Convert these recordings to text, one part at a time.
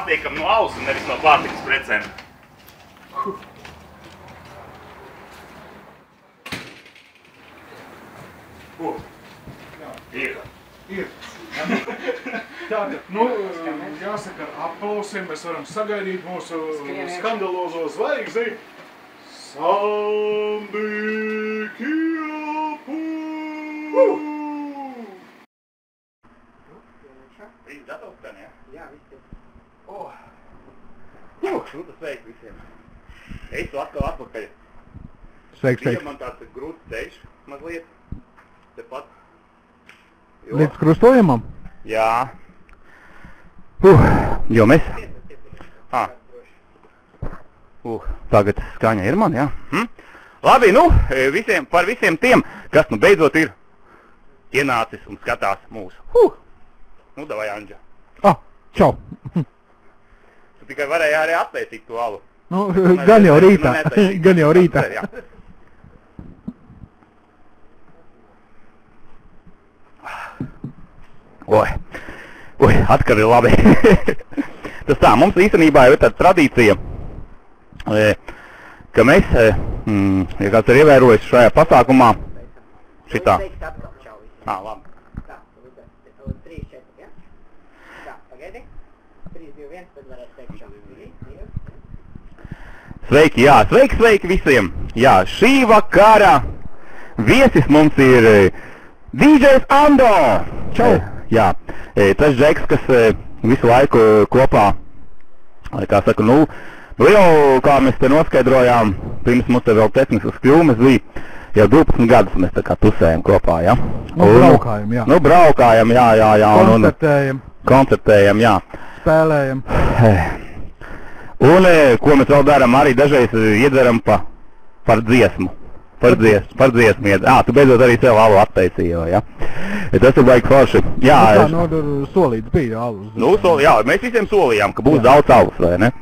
patīkami no ausu, nevis no pārtikas precēm. Ir. Tātad, nu, jāsaka, ar aplausiem mēs varam sagaidīt mūsu skandalozo zvaigzni. Sandi Kjapu! Viss gatavs ten, jā? Jā, viss ir. Šūta sveiks visiem. Es tu atkal atpakaļ. Sveiks, Bija sveiks. man tāds grūts ceļš mazliet. Tepat. Līdz krustojumam? Jā. Jo mēs... Tagad skaņa ir man, jā. Labi, nu, par visiem tiem, kas nu beidzot ir ienācis un skatās mūsu. Nu, davai, Anģa. Čau. Tu tikai varēji arī attaisīt to alu. Nu, gan jau rītā. Gan jau rītā. Oi, atkal ir labi. Tas tā, mums īstenībā ir tāda tradīcija, ka mēs, ja kāds ir ievērojis šajā pasākumā, šitā. Labi. Tā, 3, 4, ja? Tā, pagaidi. 3, 2, 1, tad varēs teikt šā. Sveiki, jā, sveiki visiem. Jā, šī vakara viesis mums ir DJs Ando. Čau. Jā, tas džeks, kas visu laiku kopā, kā saka, nu jau, kā mēs te noskaidrojām, pirms mums te vēl tehniskas kļūmes bija, jau 12 gadus mēs tā kā tusējam kopā, jā. Nu, braukājam, jā. Nu, braukājam, jā. Koncertējam. Koncertējam, jā. Spēlējam. Un, ko mēs vēl darām, arī dažreiz iedzeram par dziesmu. Par dziesmu iedzeram. Tu beidzot arī sev alu attaisīji, jā. Tas ir baigi forši. Jā, solīts bija alus. Nu, jā, mēs visiem solījām, ka būs daudz alus, vai ne?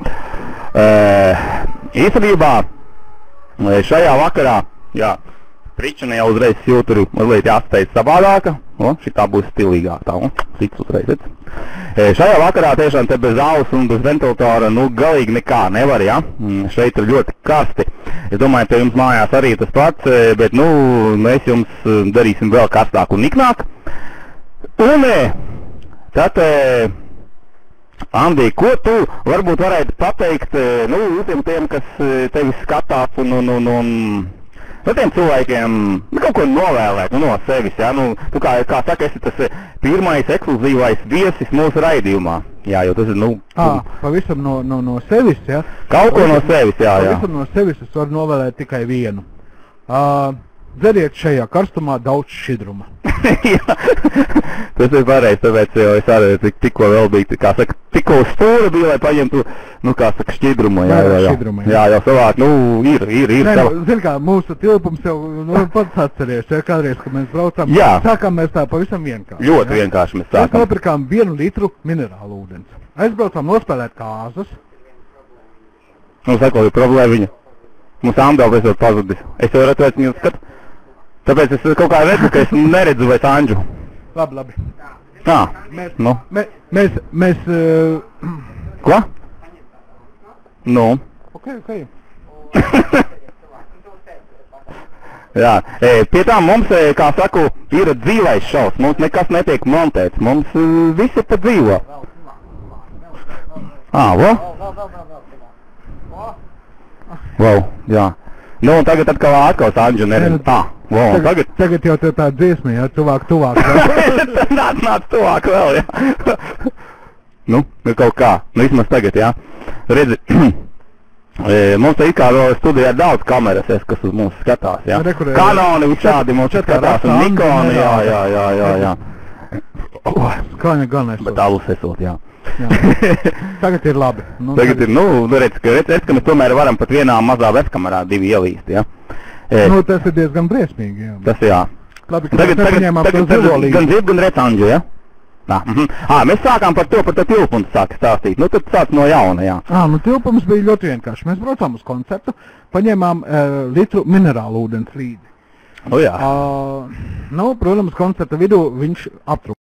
Īstenībā šajā vakarā, jā, Pričina jau uzreiz jūturu mazliet jāsteidz savādāka, šitā būs stilīgāk, tā, cits uzreiz. Šajā vakarā tiešām te bez alus un bez ventilatora, nu, galīgi nekā nevar, jā. Šeit ir ļoti karsti. Es domāju, ka jums mājās arī tas pats, bet, nu, mēs jums darīsim vēl karstāk un niknāk. Un tad, Andi, ko tu varbūt varētu pateikt, nu, visiem tiem, kas tevi skatās un tiem cilvēkiem kaut ko novēlēt no sevis, jā, nu, tu kā saka, esi tas pirmais ekskluzīvais viesis mūsu raidījumā, jā, jo tas ir, nu... Pavisam no sevis, jā? Kaut ko no sevis, jā. Pavisam no sevis es varu novēlēt tikai vienu. Dzeriet šajā karstumā daudz šķidruma. Jā, tas ir pareizi, tāpēc jau es arī tikko vēl biju, kā saka, tikko stūra bija, lai paņemtu, nu, kā saka, šķidrumu, jā. Jā, jau savāk, nu, ir. Nē, zini kā, mūsu tilpums jau, nu, pats atceries, ja, kādreiz, kad mēs braucām, sākām mēs tā pavisam vienkārši. Ļoti vienkārši mēs sākām. Mēs nopirkām 1 litru minerālu ūdens. Aizbraucām nospēlēt kāzas. Nu, sako, ir problēma viņa. Mums Ando beidzot pazudis. Es jau redzētu viņu skatu. Tāpēc es kaut kā redzu, ka es neredzu vairs Andžu. Labi. Mēs... Ko? Nu? Ok. Jā, pie tā mums, kā saku, ir dzīvais šovs. Mums nekas netiek montēts. Mums visi pa dzīvo. Wow, jā. Nu, un tagad atkal Andžu neredz. Tagad jau tev tā dziesma, jā, tuvāk. Nāc tuvāk vēl, jā. Nu, kaut kā. Nu, vismaz tagad, jā. Redzi, mums te kā studijā daudz kameras, kas uz mums skatās, jā. Kanoni šādi mums skatās, un Nikoni, jā. Skaņa gan esot. Bet alus esot, jā. Tagad ir labi. Tagad ir, redz, ka mēs tomēr varam pat vienā mazā webkamerā 2 ielīst, jā. Nu, tas ir diezgan briesmīgi, jā. Tas jā. Labi, ka mēs nepaņēmām to zilolīgu. Gan dzird, gan redz Andžu, jā? Mēs sākām par to tilpumu sāka stāstīt. Nu, tad sāc no jauna, jā. Nu, tilpums bija ļoti vienkārši. Mēs braucām uz koncertu, paņēmām litru minerālu ūdens līdzi. Nu, jā. Nu, protams, koncerta vidū viņš aptrūka.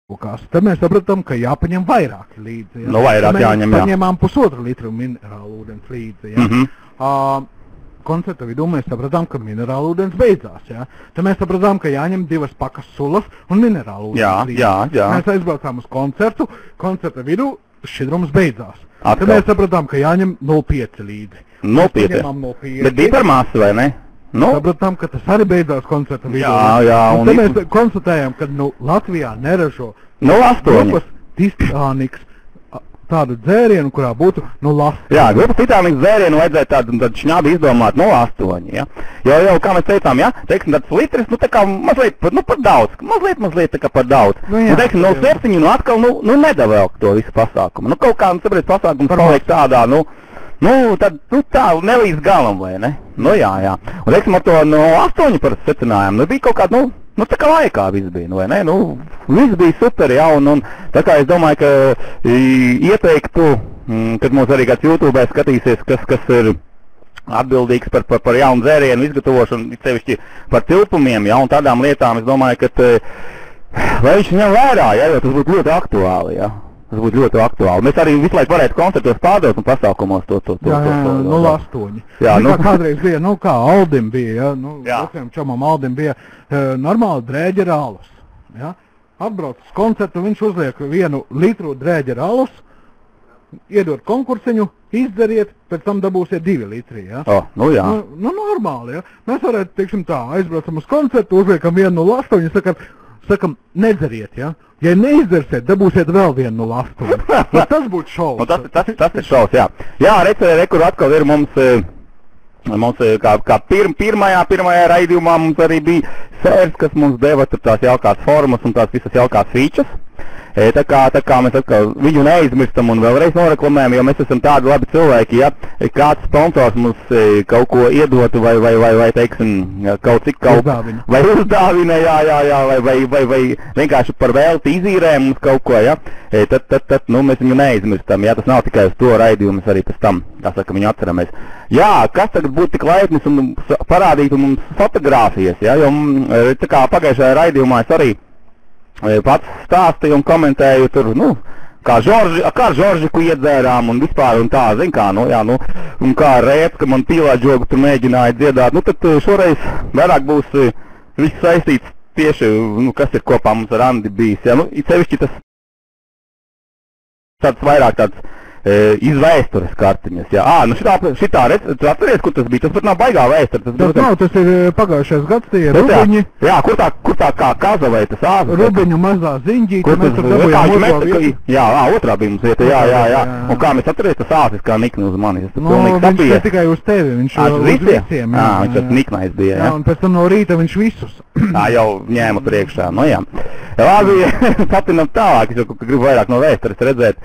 Tad mēs sapratām, ka jāpaņem vairāk līdzi. Ja? Nu, vairāk jāņem, jā. Paņēmām 1,5 litru minerālu ūdens līdzi. Ja? Koncerta vidū mēs sapratām, ka minerālu ūdens beidzās. Ja? Tad mēs sapratām, ka jāņem 2 pakas sulas un minerālu ūdens līdzi. Jā. Mēs aizbraucām uz koncertu, koncerta vidū šķidrums beidzās. Atkal. Tad mēs sapratām, ka jāņem 0,5 līdzi. 0,5. Bet bija par masu, vai ne? Nu? Sapratām, ka tas arī beidzās koncerta vidū. Jā. Un tad mēs konstatējām, ka Latvijā neražo 0,8. Titaniks tādu dzērienu, kurā būtu 0,8. Jā, grupas Titaniks dzērienu vajadzēja tādu šņābi izdomāt 0,8. Ja? Jo, kā mēs teicām, ja? Teiksim, tāds litris, nu tā kā mazliet par daudz. Mazliet tā kā par daudz. Jā, teiksim, 0,7, atkal, nedavēlk to visu pasākumu. Kaut kā, saprāt, pasākums paliek tādā, tad tā nelīdz galam, vai ne? Jā. Un, teiksim, ar to 0,8 par secinājām, bija kaut kāda, tā kā laikā viss bija, vai ne? Viss bija super, jā, un tā kā es domāju, ka ieteiktu, kad mums arī kāds YouTube skatīsies, kas ir atbildīgs par jaunu dzērienu izgatavošanu, sevišķi par tilpumiem, jā, un tādām lietām, es domāju, ka vai viņš ņem vērā, jā, jo tas būtu ļoti aktuāli, jā. Tas būtu ļoti aktuāli. Mēs arī visu laiku varētu koncertos pārdot un pasākumos to. Jā, 0,8. Jā, kādreiz bija, kā Aldim bija, ja, čomam Aldim bija normāli drēģera alus. Ja? Atbrauc uz koncertu, viņš uzliek 1 litru drēģera alus, iedod konkursiņu, izdzeriet, pēc tam dabūsiet 2 litri. Ja? Jā. Normāli, ja. Mēs varētu, teiksim tā, aizbraucam uz koncertu, uzliekam 1,08, sakam, nedzeriet, ja. Ja neizdzersiet, dabūsiet vēl 1,08. Tas būtu šovs. Tas ir šovs, jā. Jā, kur atkal ir mums kā pirmajā raidījumā mums arī bija sērs, kas mums deva tur tās jaukās formas un tās visas jaukās features. Tā kā mēs atkal viņu neizmirstam un vēlreiz noreklamējam, jo mēs esam tādi labi cilvēki, ja kāds sponsors mums kaut ko iedotu vai teiksim, kaut cik vai uzdāvina, jā, vai vienkārši par velti izīrē mums kaut ko, ja, tad mēs viņu neizmirstam, ja, tas nav tikai uz to raidījumu, mēs arī pēc tam, kā saka, viņu atceramies. Jā, kas tagad būtu tik laipnis un parādītu mums fotogrāfijas, ja, jo tā kā pagājušajā raidījumā es arī pats stāstīju un komentēju tur, kā Žoržiku iedzērām un vispār un tā, zin kā, un kā Rēps, ka man pīlāģogu tur mēģināja dziedāt, tad šoreiz vairāk būs viss saistīts tieši, kas ir kopā mums ar Andi bijis, ja, it sevišķi tas tāds vairāk tāds izvēstures kartiņas, jā. Šitā, tu atceries, kur tas bija? Tas pat nav baigā vēsture. Tas ir pagājušais gads, tie ir rubiņi. Jā, kur tā kā kaza vai tas āzas? Rubiņu mazā ziņģīte, mēs tur dabujām otrā vietu. Jā, otrā bija mums vieta, jā. Un kā mēs atceries, tas āzis kā nikni uz mani. Viņš ne tikai uz tevi, viņš uz visiem. Jā, viņš tas niknais bija, jā. Un pēc tam no rīta viņš visus. Jau ņēma priekšā, jā. Labi, patinam tālāk, es jau gribu vairāk no vēstures redzēt.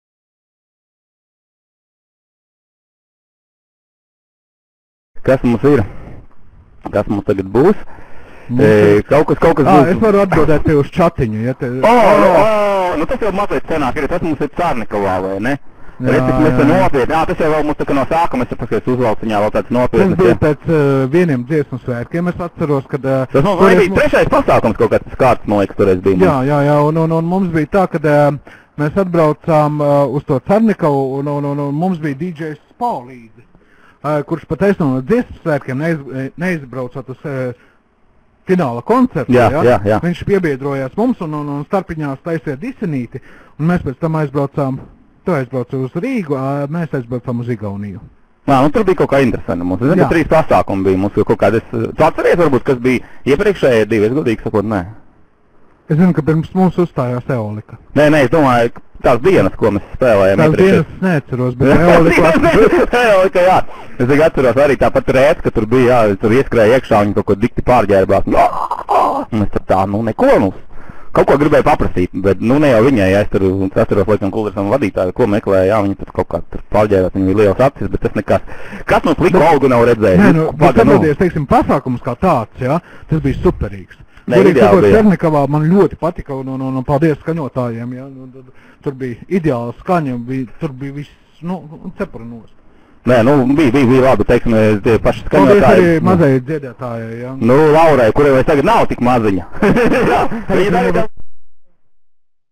Kas mums ir? Kas mums tagad būs? Kaut kas būs. Es varu atbildēt tev uz čatiņu, ja te... Tas jau mazliet senāk ir, tas mums ir Cārnikovā, vai ne? Redz, cik mēs te nopietni. Tas jau vēl mums tā kā no sākuma, es paskaties uzvalciņā vēl tāds nopietni. Tas bija pēc vieniem dziesmu svētkiem, es atceros, kad... Tas mums bija trešais pasākums kaut kāds kārtas, man liekas, toreiz bija. Jā, un mums bija tā, kad mēs atbraucām uz to Cārnikovu, un mums bija DJs Spau līdzi. Kurš pataisno no dziesmu svētkiem neizbraucot uz fināla koncertu. Jā. Viņš piebiedrojās mums un starpiņās taisīja disenīti. Un mēs pēc tam aizbraucām, tu aizbrauci uz Rīgu, mēs aizbraucām uz Igauniju. Tur bija kaut kā interesanti mums. Es zinu, ka 3 pasākumi bija mums kaut kādas. Tu atceries varbūt, kas bija iepriekšējie 2, es godīgi sakot, nē. Es zinu, ka pirms mums uzstājās Eolika. Nē, es domāju, tās dienas, ko mēs spēlējām. Tās dienas es neatceros, bet Eolika, jā. Es tikai atceros arī tāpat Rēc, ka tur bija, jā, tur ieskrēja iekšā, viņi kaut ko dikti pārģērbās. Un es tur tā, neko mums. Kaut ko gribēju paprasīt, bet, ne jau viņai, ja es tur atceros, laikam, kulturisam vadītāju, ko meklēja, jā, viņi tur kaut kā tur pārģērbās, viņi bija liels acis, bet tas nekas. Kas mums liku Olgu nav redzējis? Nē, bet atbildies, teiksim, pasākums kā tāds, jā, tas bija superīgs. Cernikavā man ļoti patika un paldies skaņotājiem, ja, tur bija ideāla skaņa, tur bija viss, cepura nost. Nē, bija labi, teiksim, tie paši skaņotāji. Paldies arī mazai dziedētājai, ja. Laurai, kurai tagad nav tik maziņa.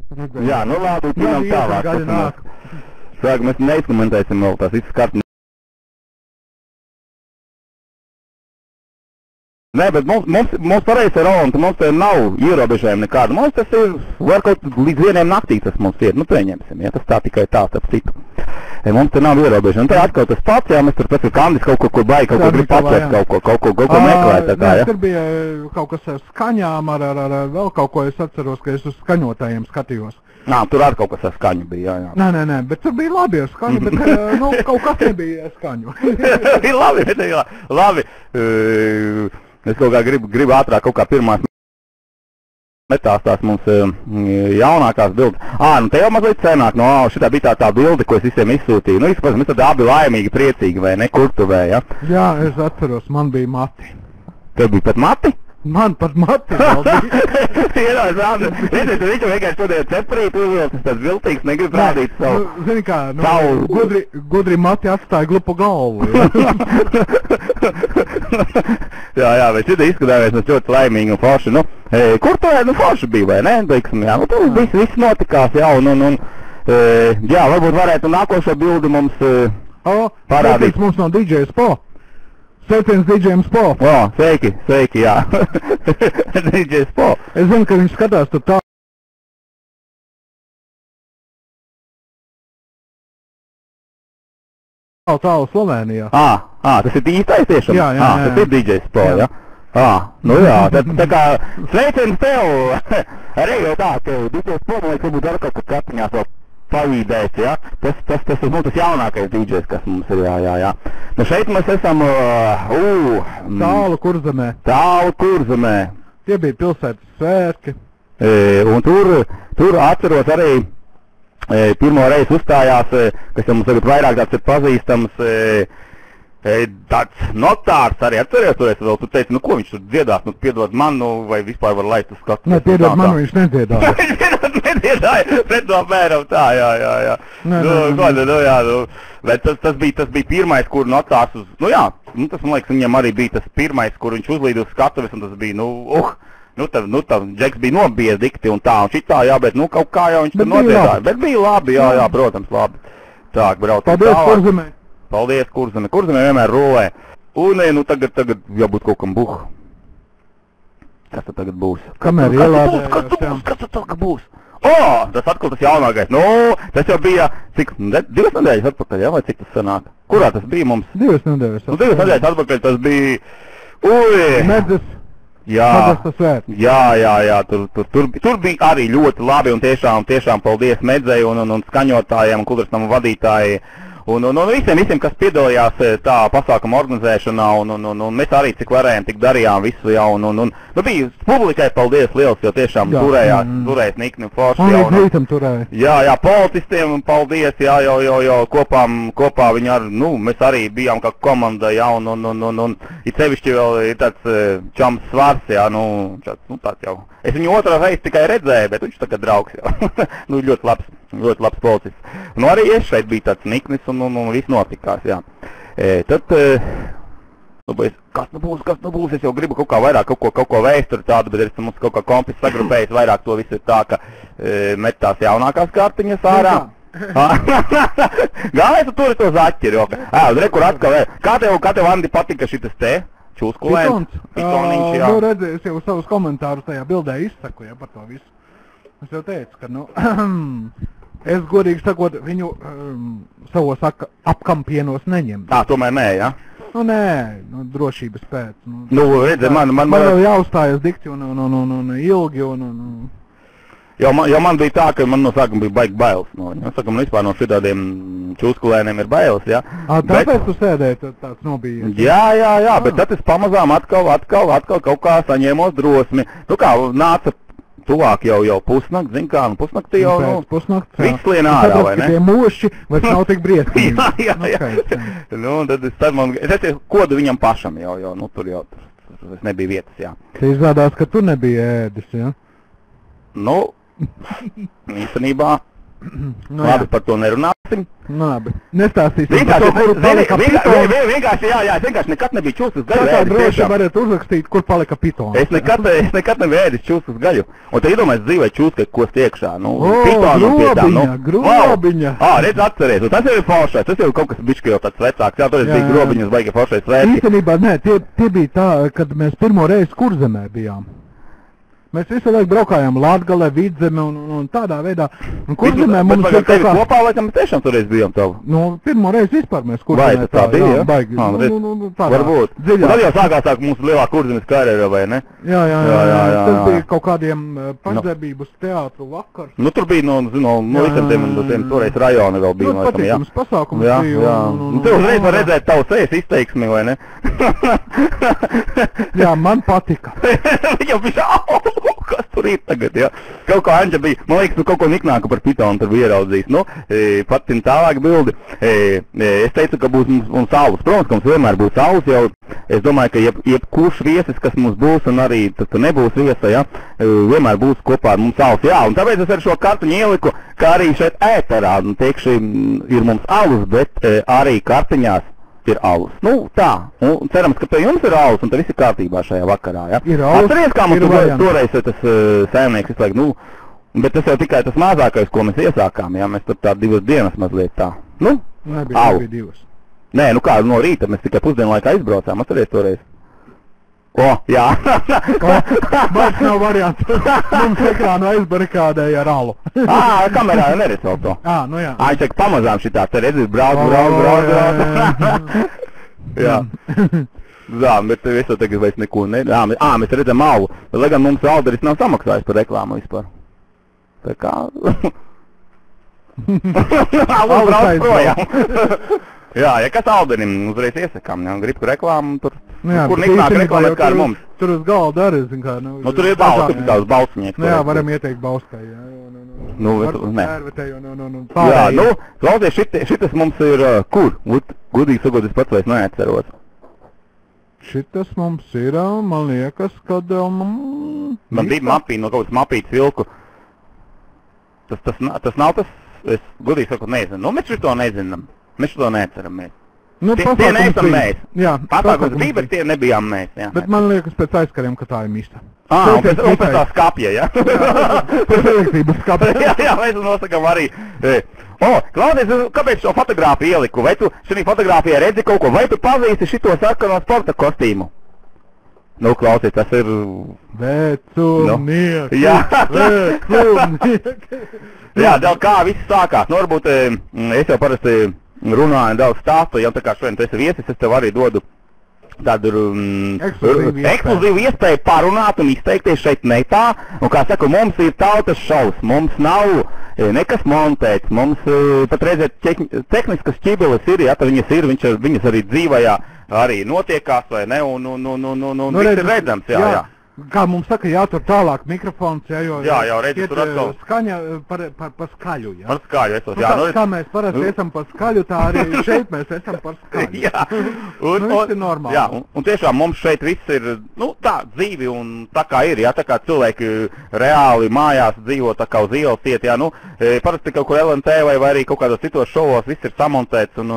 Jā, nu labi, pinām tālāk. Sāk, mēs neizkomentēsim vēl tās visas kartiņas. Nē, bet mums pareizi ir Rolanda, mums te nav ierobežojumi nekāda. Mums tas ir, var kaut līdz vieniem naktī tas mums ir, nu pieņemsim, ja tas tā tikai tā, starp citu. Mums te nav ierobežojumi. Un te atkal tas pats, jā, mēs tur pēc Kandis kaut ko baigi, kaut ko grib patvērt, kaut ko meklēt, tā kā, jā. Tur bija kaut kas ar skaņām, ar vēl kaut ko, es atceros, ka es uz skaņotājiem skatījos. Nā, tur arī kaut kas ar skaņu bija, jā. Nē, bet tur bija labi ar skaņu, bet, nu, kaut kas nebija ar skaņu. Ir labi, bet labi. Es kaut kā gribu ātrāk kaut kā pirmās metās tās mums jaunākās bildes. Nu te jau mazliet senāk, šitā bija tā bilde, ko es visiem izsūtīju. Nu, izpēc, mēs tad abi laimīgi, priecīgi, vai ne, kurtuvē, ja? Jā, es atceros, man bija mati. Tev bija pat mati? Man pat mati vēl bija. Redziet, viņš vienkārši šodien ceprīt uzvilcis, tas viltīgs negrib rādīt savu. Zini kā, gudri mati atstāja glupu galvu. Jā, bet šitā izskatāmies mēs ļoti laimīgi un forši. Nu, kur tu forši bija, vai ne? Teiksim, jā, nu tur viss notikās, jā, jā, varbūt varētu nākošo bildi mums parādīt. Mums no DJ Spo. Sveiciens DJ Spo. Sveiki, jā. DJ Spo. Es zinu, ka viņš skatās tur tā. Tālu Slovenijā. Tas ir īstais tiešām? Jā. Tas ir DJ Spo, jā. Nu jā, tā kā sveiciens tev. Arī jau tā, ka DJ Spo, man liekas, varbūt ar kaut kā kartiņās vēl palīdēs, jā. Tas jaunākais DJs, kas mums ir, jā. Nu šeit mēs esam, Tālu Kurzemē. Tie bija pilsētas svētki. Un tur atceros arī pirmo reizi uzstājās, kas mums tagad vairāk tāds ir pazīstams, tāds notārs arī atceries, vēl tu teici, nu ko viņš tur dziedās, nu piedod man, vai vispār var laist uz skatu. Nē, piedod man, viņš nedziedāja. Viņš nedziedāja, pret to apmēram tā, jā. Bet tas bija pirmais, kur notārs uz, tas man liekas, viņam arī bija tas pirmais, kur viņš uzlīd uz skatuves, un tas bija, tā Džeks bija nobies dikti un tā, un šitā, jā, bet, kaut kā jau viņš tur nodziedāja. Bet bija labi, jā, protams, labi. Tā, braucam tālāk. Paldies, Kurzemē. Paldies, Kurzeme. Kurzeme vienmēr rulē. Un, tagad jābūt kaut kam buh. Kas tad tagad būs? Kamēr ielādējās, Kas tad tagad būs? Tas atkal tas jaunākais. Tas jau bija, cik, 2 nedēļas atpakaļ, jā, vai cik tas sanāk? Kurā tas bija mums? 2 nedēļas atpakaļ. 2 nedēļas atpakaļ tas bija, Medzes. Jā, tur bija arī ļoti labi un tiešām paldies Medzei un skaņotājiem un kultūras vadītāji. Un visiem, kas piedalījās tā pasākuma organizēšanā, un mēs arī cik varējām, tik darījām visu jau, un bija publikai paldies liels, jo tiešām turējās nikni forši. Un līdz turēja. Jā, policistiem paldies, jā, jau kopā viņi ar, mēs arī bijām kā komanda, jā, un it sevišķi vēl ir tāds čams Svars, jā, tāds jau. Es viņu otrā reizi tikai redzēju, bet viņš tagad draugs jau. Ļoti labs policists. Arī es šeit biju tāds niknis un viss notikās, jā. Tad, kas nu būs, es jau gribu kaut kā vairāk, kaut ko vēsturi tādu, bet es mums kaut kā kompis sagrupējis vairāk to visu tā, ka met tās jaunākās kartiņas ārā. Galvenais, tu turi to zaķeri, rekur atkal, kā tev Andi patika šitas te? Čūskulēns? Pitoniņš, jā. Redzi, es jau savus komentārus tajā bildē izsaku, par to visu. Es jau teicu, ka, es godīgi sakot, viņu savos apkampienos neņem. Tomēr nē, jā? Nē, drošības pēc. Redzi, man jau jāuzstājas dikti un ilgi un... Jo man bija tā, ka man no sākuma bija baigi bailes no viņa. Man vispār no šitādiem čūskulēniem ir bailes, jā. Tāpēc tu sēdēji tāds nobījies? Jā, bet tad es pamazām atkal kaut kā saņēmos drosmi. Kā nāca tuvāk jau pusnakt, zin kā, pusnaktī jau, viss lien ārā, vai ne? Tie mūši vairs nav tik briesmīgi. Tad es teicu, kodu viņam pašam jau, tur nebija vietas, jā. Te izrādās, ka tu nebija ēdis, jā? Īstenībā, Labi, par to nerunāsim. Labi, nestāstīsim. Vienkārši, jā, es vienkārši nekad nebiju čūskas gaļu. Tā droši varat uzrakstīt, kur palika pitons. Es nekad nebiju ēdis čūskas gaļu. Un te iedomājies dzīvē čūskai, ko stiekšā. Grobiņa. Redz atceries. Un tas jau ir foršais. Tas jau ir kaut kas bišķi jau tāds vecāks. Jā, tur bija grobiņas, baigi foršais svētki. Īstenībā, nē, tie bija tā, kad mēs pirmo reizi Kurzemē bijām. Mēs visu laiku braukājām Latgalē, Vidzeme un tādā veidā. Un Kurzemē mums ir tā kā... Kopā, laikam, mēs tiešām toreiz bijām tavu. Pirmo reizi vispār mēs Kurzemē tā bija, jā? Baigi. Varbūt. Dziļāk. Tad jau sākās mūsu lielā Kurzemes karjera, vai ne? Jā. Tas bija kaut kādiem pašdarbības teātru vakars. Nu, tur bija no visam tiem toreiz rajoni vēl bija. Patīkams pasākums bija. Tu uzreiz var redzēt tavu sejas izteiksmi, vai ne? Jā, man patika. Viņam bija kas tur ir tagad, jā. Kaut kā Anģa bija, man liekas, kaut ko niknāku par pitonu tur bija ieraudzījis. Patin tālāk bildi. Es teicu, ka būs mums saules. Protams, ka mums vienmēr būs saules jau. Es domāju, ka jebkurš viesis, kas mums būs un arī tas nebūs viesa, jā, vienmēr būs kopā ar mums saules. Jā, un tāpēc es ar šo kartuņu ieliku, ka arī šeit ēterā, teikšu, ir mums alus, bet arī kartiņās ir alus. Tā. Un cerams, ka pie jums ir alus, un tad viss ir kārtībā šajā vakarā, ja? Ir alus, atceries, kā mums toreiz tas saimnieks visu laiku, bet tas jau tikai tas mazākais, ko mēs iesākām, ja? Mēs tur tā 2 dienas mazliet tā. Nebija 2. Nē, kā no rīta mēs tikai pusdienu laikā izbraucām, atceries toreiz? Jā. Vairs nav variants. Mums ekrānu aizbarikādēja ar alu. Kamerā neredz vēl to. Jā. Čak pamazām šitā, te redzi, brauc. Jā. Jā, bet es jau tagad vairs neko mēs redzam alu. Lai gan mums Alderis nav samaksājis par reklāmu vispār. Tā kā... Alu brauc projām. Jā, ja kas Alderim uzreiz iesakām, grib reklāmu tur. Kur niknāk reklāmēt kā ar mums? Tur uz galda arī, zin kā. Tur ir balsnieks. Jā, varam ieteikt balskai. Nē. Jā, klausies, šitas mums ir kur? Gudīgi sakot, es pats vairs neatceros. Šitas mums ir, man liekas, kad... Man bija mapī, no kaut kāds mapīts vilku. Tas nav tas, es gudīgi sakot nezinu. Mēs šito nezinām. Mēs šito neatceramies. Tie neesam mēs. Jā, pasākums bija, bet tie nebijām mēs. Jā, bet man liekas pēc aizkariem, ka tā ir mista. Un pēc tā skapja, jā? Pēc elektrības skapja. Jā, mēs nosakam arī. Klaudies, kāpēc šo fotogrāfiju ieliku? Vai tu šī fotogrāfijā redzi kaut ko? Vai tu pazīsti šito sarkano sporta kostīmu? Klausies, tas ir... Vecumnieks. Jā. Jā, dēļ kā viss sākās. Varbūt es jau parasti runāju daudz stāstu, jau tā kā šodien tu esi viesis, es tev arī dodu tādu ekskluzīvu iespēju parunāt un izteikties šeit netā. Un kā saka, mums ir tautas šovs, mums nav nekas montēts, mums pat reizē tehniskas ķibeles ir, ja, tad viņas ir, viņas arī dzīvajā arī notiekās, vai ne, un viss ir redzams, jā. Kā mums saka, jātur tālāk mikrofons, jo redzi, tur atkal skaņa par skaļu, jā. Par skaļu, kā mēs parasti esam par skaļu, tā arī šeit mēs esam par skaļu. Jā, viss ir normāli. Jā, un tiešām mums šeit viss ir, tā dzīvi un tā kā ir, jā, tā kā cilvēki reāli mājās dzīvo tā kā uz ielas iet, jā, parasti kaut kur LNT vai arī kaut kādos citos šovos viss ir samontēts un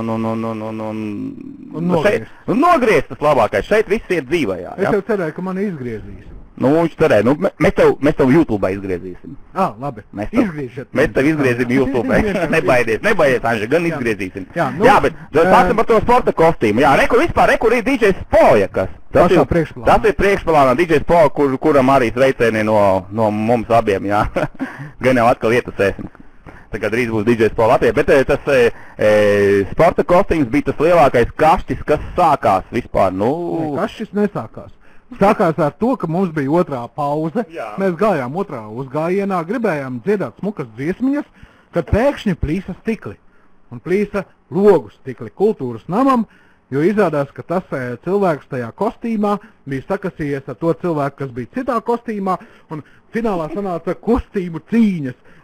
nogriezt tas labākais, šeit viss iet dzīvajā, jā. Es jau cerēju, ka mani izgriezīs. Viņš cerēja, mēs tev YouTube izgriezīsim. Labi, izgrieziet. Mēs tev izgriezīsim YouTube. Nebaidies, Anža, gan izgriezīsim. Jā, bet sāksim par to sporta kostīmu. Jā, rekur ir DJ Spoja, kas. Tas ir priekšplānā DJ Spoja, kuram arī sveicieni no mums abiem, jā. Gan jau atkal ietusēsim. Tagad drīz būs DJ Spoja Latvijā, bet tas sporta kostīms bija tas lielākais kašķis, kas sākās vispār, Kašķis nesākās. Sākās ar to, ka mums bija otrā pauze, mēs gājām otrā uzgājienā, gribējām dziedāt smukas dziesmiņas, kad pēkšņi plīsa stikli. Un plīsa logu stikli kultūras namam, jo izrādās, ka tas cilvēks tajā kostīmā bija sakasījies ar to cilvēku, kas bija citā kostīmā, un finālā sanāca kostīmu cīņas.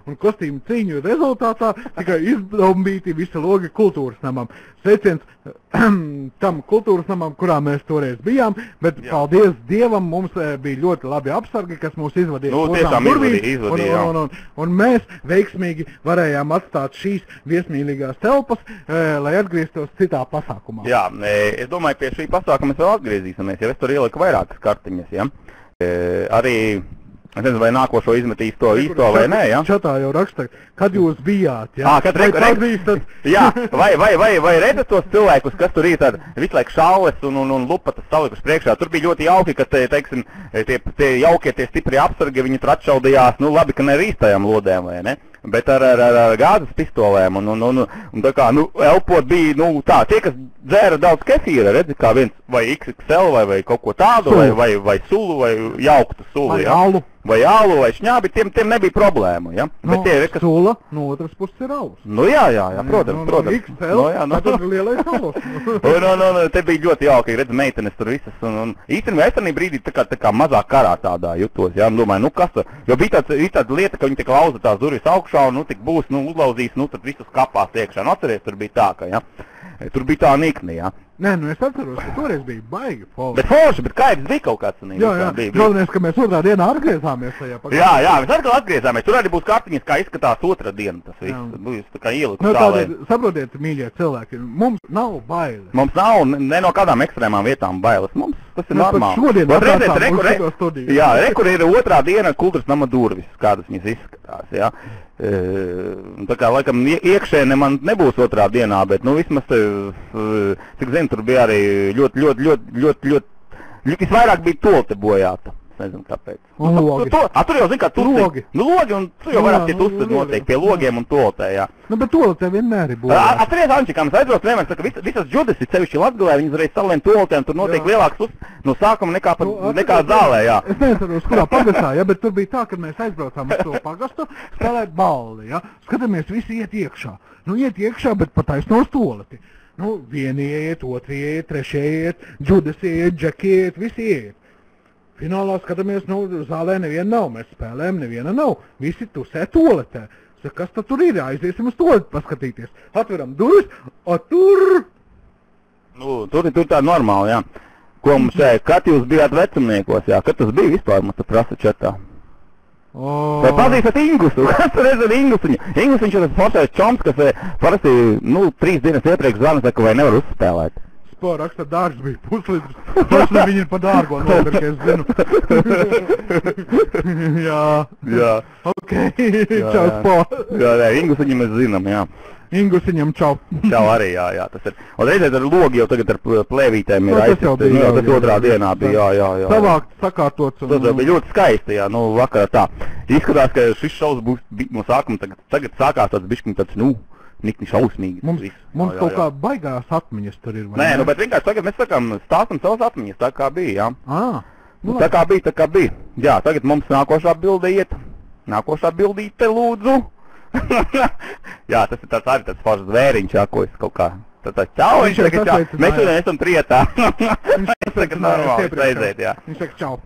un kostīmu cīņu rezultātā tikai izdombīti visi logi kultūras namam. Sveiciens tam kultūras namam, kurā mēs toreiz bijām, bet paldies Dievam, mums bija ļoti labi apsargi, kas mūs izvadīja. Nu, tiešām izvadīja, un mēs veiksmīgi varējām atstāt šīs viesmīlīgās telpas, lai atgrieztos citā pasākumā. Jā, es domāju, pie šī pasākuma mēs vēl atgriezīsimies, ja es tur ieliku vairākas kartiņas, ja? Arī, es nezinu, vai nākošo izmetīs to īsto vai nē, ja? Čatā jau raksta, kad jūs bijāt, ja? Kad jā, vai redzat tos cilvēkus, kas tur ir tādi visu laiku šaules un lupatas salikuši priekšā. Tur bija ļoti jauki, ka, teiksim, tie jaukie, tie stipri apsargi, viņi tur atšaudījās, nu labi, ka ne ar īstajām lodēm, vai ne? Bet ar gāzes pistolēm un tā kā, nu, elpot bija, nu, tā, tie, kas dzēra daudz kefīra, redzi, kā viens vai XXL vai kaut ko tādu, vai sulu, vai jauktu sulu, ja? Vai alu, vai šņābi, tiem nebija problēmu, ja? No, kas... Sula, no otras puses ir alus. Nu jā, protams. XL, tad ir lielais alus. Te bija ļoti jauki, redz, meitenes tur visas, un īstenībā es tādā brīdī tā kā mazāk karā tādā jutos, ja? Domāju, nu kas tur, jo bija tāda lieta, ka viņi tik lauza tās durvis augšā, un nu tik būs, nu uzlauzīs, nu tad visus kapās iekšā. Nu atceries, tur bija tā, ka, ja? Tur bija tā nikni, ja? Nē, nu es atceros, ka toreiz bija baigi forši. Bet forši, bet kaibs bija kaut kāds. Jā, galvenais, ka mēs otrā dienā atgriezāmies tajā pagājā. Jā, mēs atkal atgriezāmies. Tur arī būs kartiņas, kā izskatās otrā diena tas viss. Būs tā kā ieliku nu, tā, lai... Saprotiet, mīļie cilvēki, mums nav bailes. Mums nav ne no kādām ekstrēmām vietām bailes. Mums tas ir normāli. Šodien atbraucām uz šo studiju. Jā, kur ir otrā diena kultūras nama durvis, kādas viņas izskatās, jā. Tā kā, laikam, iekšēne man nebūs otrā dienā, bet, nu, vismaz, cik zinu, tur bija arī ļoti, visvairāk bija tolte bojāta. Es nezinu, kāpēc. Un logi. Tur jau, zin kā, logi. Nu, logi, un tur jau varētu iet uzsver noteikti pie logiem un toltē, jā. Nu, bet toltē vienmēr ir bojāta. Atceries, Anči, kā mēs aizbrauc vienmēr, ka visas džudes ir sevišķi Latgalē, viņas varēja salien toltēm, tur noteikti lielāks no sākuma nekā zālē, jā. Es nezinu, kurā pagastā, ja, bet tur bija tā, kad mēs aizbraucām uz to pagastu spēlēt balli, ja. Skatāmies, visi iet iekšā. Nu, iet iekšā, bet pataisno uz toleti. Nu, vieni iet, otri iet, trešie iet, džudes iet, džeki iet, visi iet. Finālā skatāmies, nu, zālē neviena nav, mēs spēlējam, neviena nav. Visi tusē toletē. Kas tad tur ir? Aiziesim uz toleti paskatīties. Atveram durvis, o tur... Nu, tur tā normāli, jā. Ko mums šeit, kad jūs bijāt vecumniekos, jā? Kad tas bija vispār, mums tu prasa čatā? Vai pazīstat Ingusu? Kas tur rezina Ingusiņu? Ingusiņš ir tas foršais čoms, kas parasti, nu, 3 dienas iepriekš zvana saka, vai nevar uzspēlēt. Raksta, dārgs bija puslitrs. Paši viņi ir pa dārgo nopirka, es zinu. Jā. Ok, čau, Spo. Jā, Ingusiņu mēs zinām, jā. Ingusiņam čau. Čau arī, jā, tas ir. Un reizēt ar logi jau tagad ar plēvītēm ir aizsist. Jā, tas otrā dienā bija, jā. Savākt, sakārtots. Tas bija ļoti skaisti, jā, nu, vakarā tā. Izskatās, ka šis šovs būs no sākuma, tagad sākās tāds bišķiņ tāds, nu, nikni šausmīgi. Mums kaut kā baigās atmiņas tur ir, vai ne? Nē, nu, bet vienkārši tagad mēs stāstam savas atmiņas, tā kā bija, jā. Nu, tā kā bija. Jā, tagad mums nākošā bilde iet. Nākošā bildīte, lūdzu. Jā, tas ir tāds foršs zvēriņš, jā, ko es kaut kā. Tāds čau, viņš saka čau. Mēs šodien esam trietā. Viņš saka normāli, reizēt, jā. Viņš saka čau.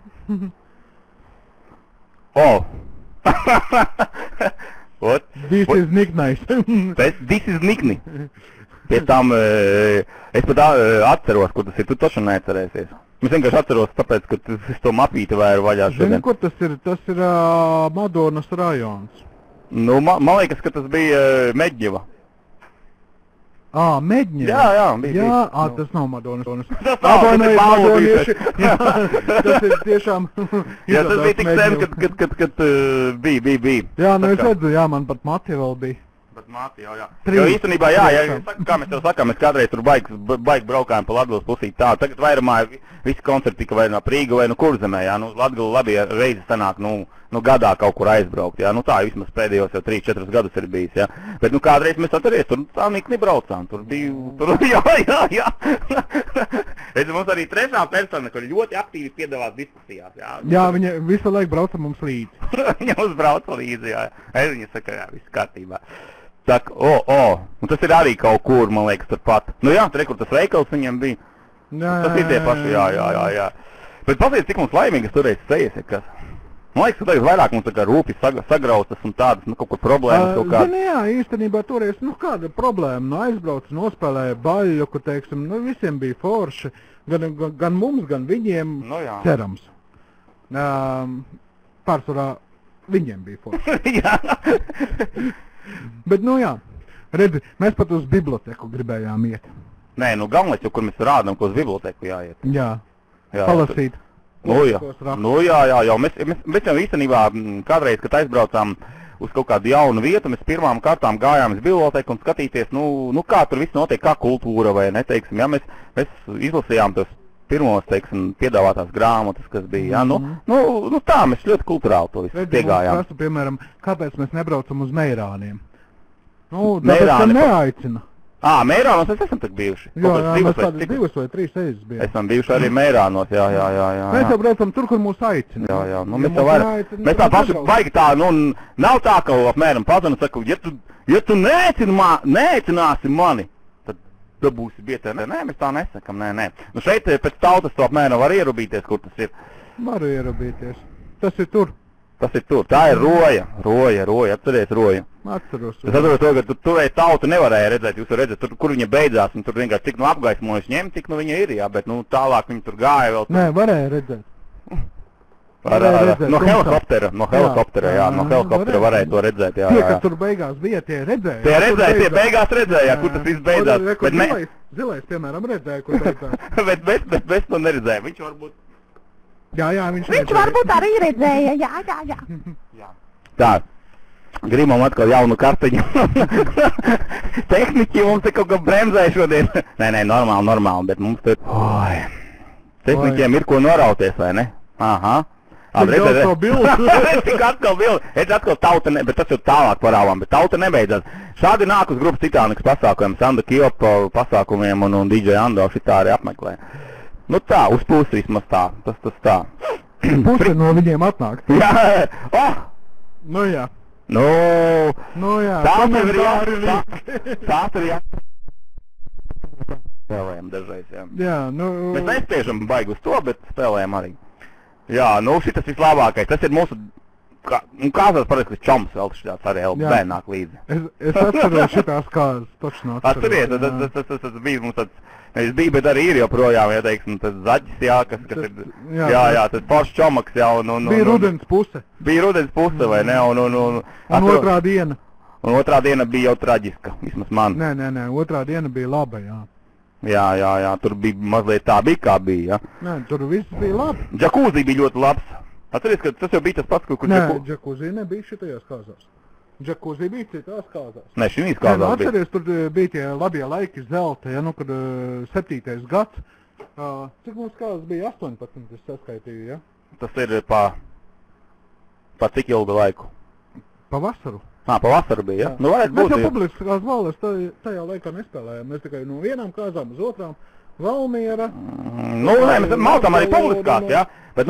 What? This is nicknice. This is nickni. Pēc tam es pat atceros, ko tas ir. Tu taču neatcerēsies. Es vienkārši atceros, tāpēc, ka es to mapīti vēru vaļā šodien. Zini, kur tas ir? Tas ir Madonas rajons. Nu, man liekas, ka tas bija Meģņeva. Meģņeva? Jā, bija. Tas nav Madonas. Tas ir Madonieši. Tas ir tiešām... Jā, tas bija tik sen, kad bija. Jā, nu es redzu, jā, man pat Mati vēl bija. Bet Mati jau, jā. Jo īstenībā, jā, kā mēs tev sakām, mēs kādreiz tur baigi braukājam pa Latgales pusīt tā. Tagad vairumā visi koncerti tika vai no Prīga vai no Kurzemē, jā. Nu, Latgala labi reizi sanāk, nu gadā kaut kur aizbraukt, jā. Nu tā, vismaz pēdējos jau 3-4 gadus ir bijis, jā. Bet, nu, kādreiz mēs atceries, tur tā nikni braucām. Tur bija, jā. Es mums arī trešā persona, kur ļoti aktīvi piedalās diskusijās, jā. Jā, viņa visu laiku brauca mums līdzi. Viņa mums brauca līdzi, jā. Es viņa saka, jā, viss kārtībā. Saka, un tas ir arī kaut kur, man liekas, turpat. Nu jā, tur, kur tas veikals viņam bija. Tas ir tie paši, jā. Bet pazies, cik mums laimīgas toreiz sejas, kas? Man liekas, ka tagad vairāk mums tā kā rūpjas sagraustas un tādas, nu, kaut kur problēmas kaut kādas. Zini, jā, īstenībā toreiz, nu, kāda problēma, nu, aizbrauc, nospēlēja baļu, kur, teiksim, nu, visiem bija forši, gan mums, gan viņiem, Nu, jā. cerams. Pārsvarā viņiem bija forši. Jā. Bet, nu, jā, redzi, mēs pat uz biblioteku gribējām iet. Nē, nu, galvenais jau, kur mēs rādām, ko uz biblioteku jāiet. Jā, Jā, palasīt. Nu, jā. Nu, jā, jau mēs jau īstenībā kādreiz, kad aizbraucām uz kaut kādu jaunu vietu, mēs pirmām kārtām gājām uz biblioteku un skatīties, nu kā tur viss notiek, kā kultūra vai ne, teiksim, jā, mēs izlasījām tos pirmos, teiksim, piedāvātās grāmatas, kas bija, jā, nu tā, mēs ļoti kulturāli to visu piegājām. Prasu, piemēram, kāpēc mēs nebraucam uz Meirāniem? Nu, Meirāni, tāpēc, ka neaicina. Mērānos mēs esam tak bijuši. Jā, mēs tādas 2 vai 3 reizes bijām. Esam bijuši arī Mērānos, jā. Mēs jau braucam tur, kur mūs aicina. Jā, nu mēs jau vairāk, mēs tā paši baigi tā, nu, nav tā, ka apmēram pazinu, saku, ja tu neaicināsi mani, tad dabūsi bietē. Nē, mēs tā nesakam, nē. Nu šeit pēc tautas to apmēram var ierubīties, kur tas ir. Varu ierubīties. Tas ir tur. Tas ir tur. Tā ir roja, atceries roja. Atceros. Es atceros to, ka turēji tautu nevarēja redzēt, jūs redzat, tur, kur viņa beidzās, un tur vienkārši cik nu apgaismojas ņem, cik nu viņa ir, jā, bet nu tālāk viņa tur gāja vēl. Tur. Nē, varēja redzēt. No helikoptera, jā, no helikoptera varēja to redzēt, jā. Tie, kas tur beigās bija, tie redzēja. Tie beigās redzēja, kur tas viss beidzās. Zilais, piemēram, redzēja, kur beidzās. bet mēs to neredzēja, viņš varbūt. Jā, viņš varbūt arī redzēja, jā. Tā, gribam atkal jaunu kartiņu. Tehniķi mums te kaut kā bremzēja šodien. Nē, normāli, bet mums tur... Tehniķiem ir ko norauties, vai ne? Aha. Tik atkal bildi. Es atkal tauta, bet tas jau tālāk parāvām, bet tauta nebeidzās. Šādi nāk uz grupas Titanikas pasākumiem, Sanda Kiopa pasākumiem un DJ Ando šitā arī apmeklē. Nu tā, uz pusi vismaz tā, tas tā. Puse no viņiem atnāk. Jā, Nu jā. Nu jā. Tā ir jā. Spēlējam dažreiz, jā. Jā, nu... Mēs nespiežam baigi uz to, bet spēlējam arī. Jā, nu šitas vislabākais, tas ir mūsu... Kāzās parasti, ka čoms vēl šitās arī bērnāk līdzi. Es atceros šitās kāzas, točno atceros. Atceries, tas bija mums tāds... Es biju, bet arī ir joprojām, ja teiksim, tas zaķis, jā, kas ir, jā, tas foršs čomaks, jā, un... Bija rudens puse. Bija rudens puse, vai ne, un otrā diena. Un otrā diena bija jau traģiska, vismaz man. Nē, otrā diena bija laba, jā. Jā, tur bija mazliet tā bija, kā bija, jā. Nē, tur viss bija labi. Džakūzī bija ļoti labs. Atceries, ka tas jau bija tas pats, kur... Nē, džakūzī nebija šitajās kāzās. Džakūzī bija citās kāzās. Nē, šīs kāzās bija. Atceries, tur bija tie labie laiki zelta, ja, nu, kad 7. gads. Cik mums kāzas bija? 18, es saskaitīju, ja? Tas ir pa cik ilgu laiku? Pa vasaru. Pa vasaru bija, ja? Nu, varētu būt. Mēs jau publiskās valdes tajā laikā nespēlējām. Mēs tikai no vienām kāzām uz otrām. Valmiera. Nu, nē, mēs maltām arī publiskās, jā. Bet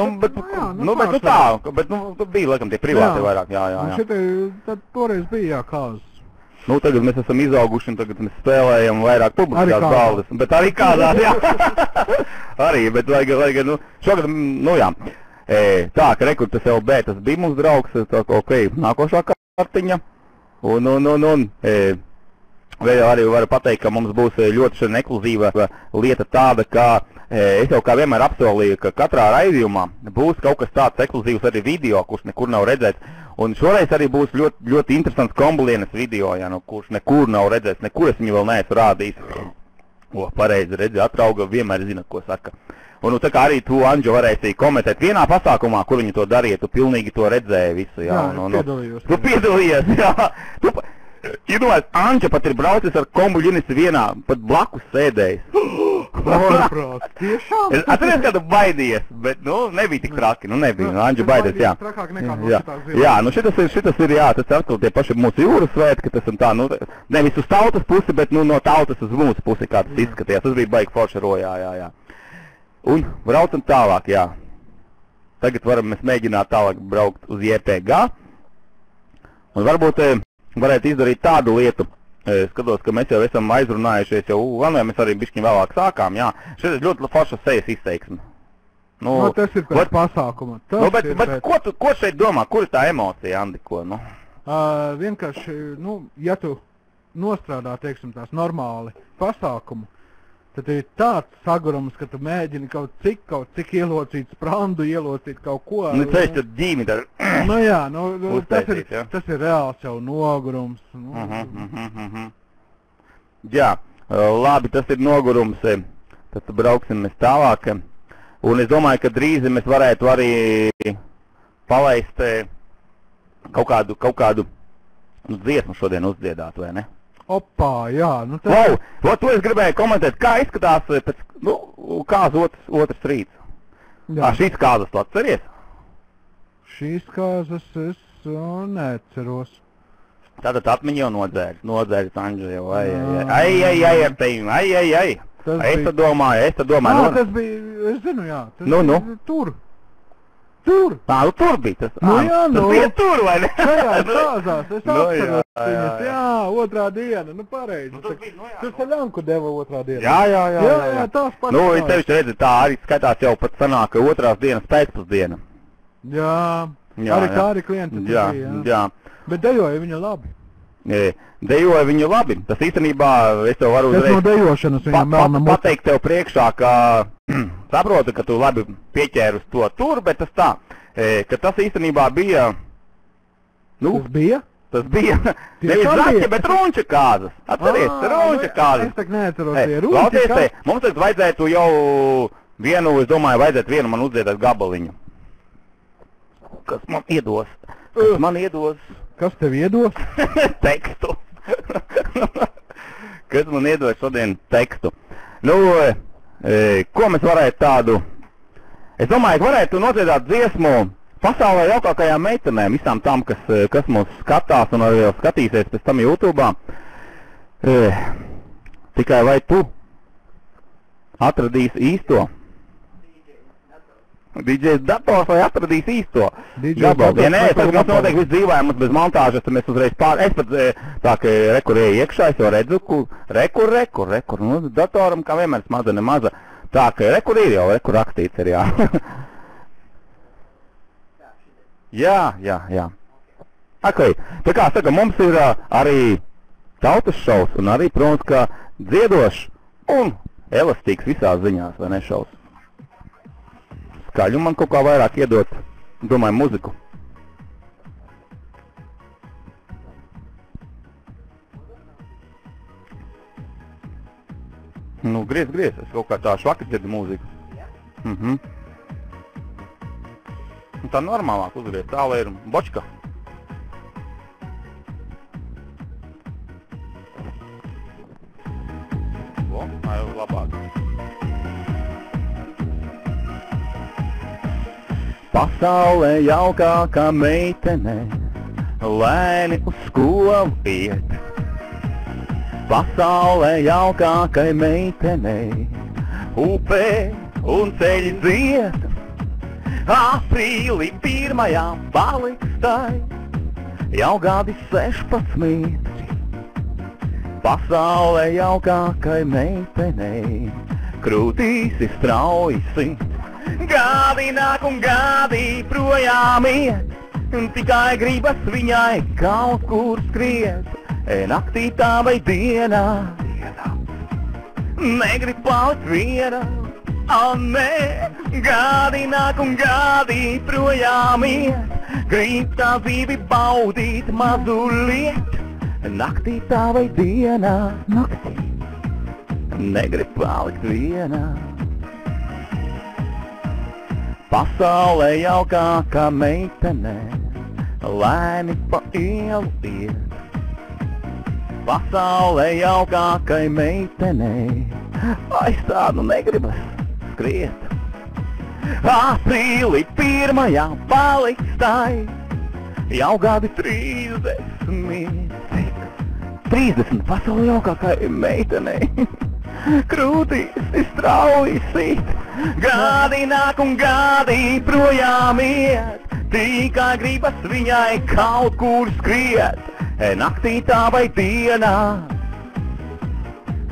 tu bija, laikam, tie privāti vairāk, jā. Tad toreiz bija, jā, kāzas. Nu, tagad mēs esam izauguši un tagad mēs spēlējam vairāk publiskās valdes. Bet arī kādās, jā. Arī, bet vajag, nu, šogad, nu, jā. Tā, ka rekur tas LB, tas bija mums draugs, tā, ok, nākošā kartiņa. Un, vēl arī varu pateikt, ka mums būs ļoti šodien ekskluzīva lieta tāda, ka es jau kā vienmēr apsolīju, ka katrā raidījumā būs kaut kas tāds ekskluzīvs arī video, kurš nekur nav redzēts. Un šoreiz arī būs ļoti interesants kombulienes video, ja, nu, kurš nekur nav redzēts, nekur es viņu vēl neesmu rādījis. Pareizi redzi, atrauga vienmēr zina, ko saka. Un tā kā arī tu, Anģo, varēsi komentēt vienā pasākumā, kur viņi to darīja, tu pilnīgi to redzēji visu, jā. Piedalījos. Tu piedalījies, jā. Iedomājies, Anģa pat ir braucis ar kombuļinici vienā, pat blakus sēdējis. Ārprāt, tiešām? Atceries, kā tu baidies, bet, nu, nebija tik traki, nu nebija, Anģa baidies, jā. Trakāk nekā no šitās zilās. Jā, nu šitas ir, jā, tas atkal tie paši mūsu jūras svētki, tas un tā, nu, nevis uz tautas pusi, bet, nu, no tautas uz mūsu pusi, kā tas izskatījās, tas bija baigi forši rojā, jā. Un braucam tālāk, jā. Tagad varam mēs mēģināt tālāk braukt uz JPG. Un varbūt varētu izdarīt tādu lietu. Skatos, ka mēs jau esam aizrunājušies, jau mēs arī bišķiņ vēlāk sākām, jā. Šeit ir ļoti forša sejas izteiksme. Nu, tas ir pēc pasākuma. Bet ko šeit domā? Kur ir tā emocija, Andi? Ko, nu? Vienkārši, ja tu nostrādā, teiksim, tās normāli pasākumu, tad ir tāds sagurums, ka tu mēģini kaut cik ielocīt sprandu, ielocīt kaut ko. Ceļš tad ģīmi tad uztaisīt, tas ir reāls jau nogurums. Jā, labi, tas ir nogurums. Tad brauksim mēs tālāk. Un es domāju, ka drīz mēs varētu arī palaist kaut kādu dziesmu šodien uzdziedāt, vai ne? Opā, jā. To es gribēju komentēt, kā izskatās kāzas otrs rīts. Šīs kāzas tu atceries? Šīs kāzas es neatceros. Tātad atmiņu jau nodzēris Anģa jau, ai, ar tevi, ai. Es tad domāju. Tas bija, es zinu, jā. Tur. Tur bija tas. Tas bija tur, vai ne? Šajās kāzās, es atceros viņas, jā, otrā diena, pareizi. Tas Saļanku deva otrā diena. Jā, tās pašas. Es tevišķi redzi, tā arī skatās jau pat sanāk otrās dienas pēcpusdiena. Jā, arī klienti bija, jā. Bet dejoja viņa labi. Dejoja viņu labi. Tas īstenībā es tev varu uzreiz no dejošanas viņam pateikt tev priekšā, ka saprotu, ka tu labi pieķēri uz to tur, bet tas tā, ka tas īstenībā bija... Tas bija? Tas bija nevis zaķi, bet runča kāzas. Atceries, runča kāzas. Es tak neatceros, runča kāzas. Mums tagad vajadzētu jau vajadzētu man uzdziedāt gabaliņu. Kas man iedos? Kas tev iedos? Tekstu. Kas man iedos šodien tekstu? Ko mēs varētu tādu? Es domāju, ka varētu nodziedāt dziesmu pasaulē jaukākajām meitenēm, visām tam, kas mūs skatās un arī skatīsies pēc tam YouTube'ā. Tikai vai tu atradīsi īsto? DJs dators, lai atradīs īsto gabalu. Ja nē, tad mums noteikti viss dzīvojums bez montāžas, tad mēs uzreiz es pat tā, ka rekurēju iekšā, es jau redzu, rekur. Datoram, kā vienmēr, maza nemaza. Tā, ka rekur ir jau, rekur rakstīts ir, jā. Jā. Okay. Tā kā saka, mums ir arī tautas šovs un arī, protams, ka dziedošs un elastīgs visās ziņās, vai ne šovs? Skaļu man kaut kā vairāk iedot, domāju, muziku. Griez, es kaut kā tā švaki dzirdu mūziku. Tā normālāk uzgriez, tālē ir bočka. Labāk. Pasaulē jaukākā meitene, lēni uz skolu iet. Pasaulē jaukākai meitenei, upē un ceļi dzied. Aprīlī pirmajā paliks tai, jau gadi 16. Pasaulē jaukākai meitenei, krūtīs ir strauji sit. Gadi nāk un gadi projām iet, tikai gribas viņai kaut kur skriet. Naktī tā vai dienā, negrib palikt viena. Nē, gadi nāk un gadi projām iet, grib tā dzīvi baudīt mazulīt. Naktī tā vai dienā, negrib palikt viena. Pasaulē jaukākā meitene, lēni pa ielu iet. Pasaulē jaukākai meitenei, aiz tādu negribas skriet. Aprīlī pirmajā paliks tai, jau gadi 30. 30 pasaulē jaukākai meitenei, krūtīs ir strauji sit. Gadi nāk un gadi projām iet, tikai gribas viņai kaut kur skriet. Naktī tā vai dienā,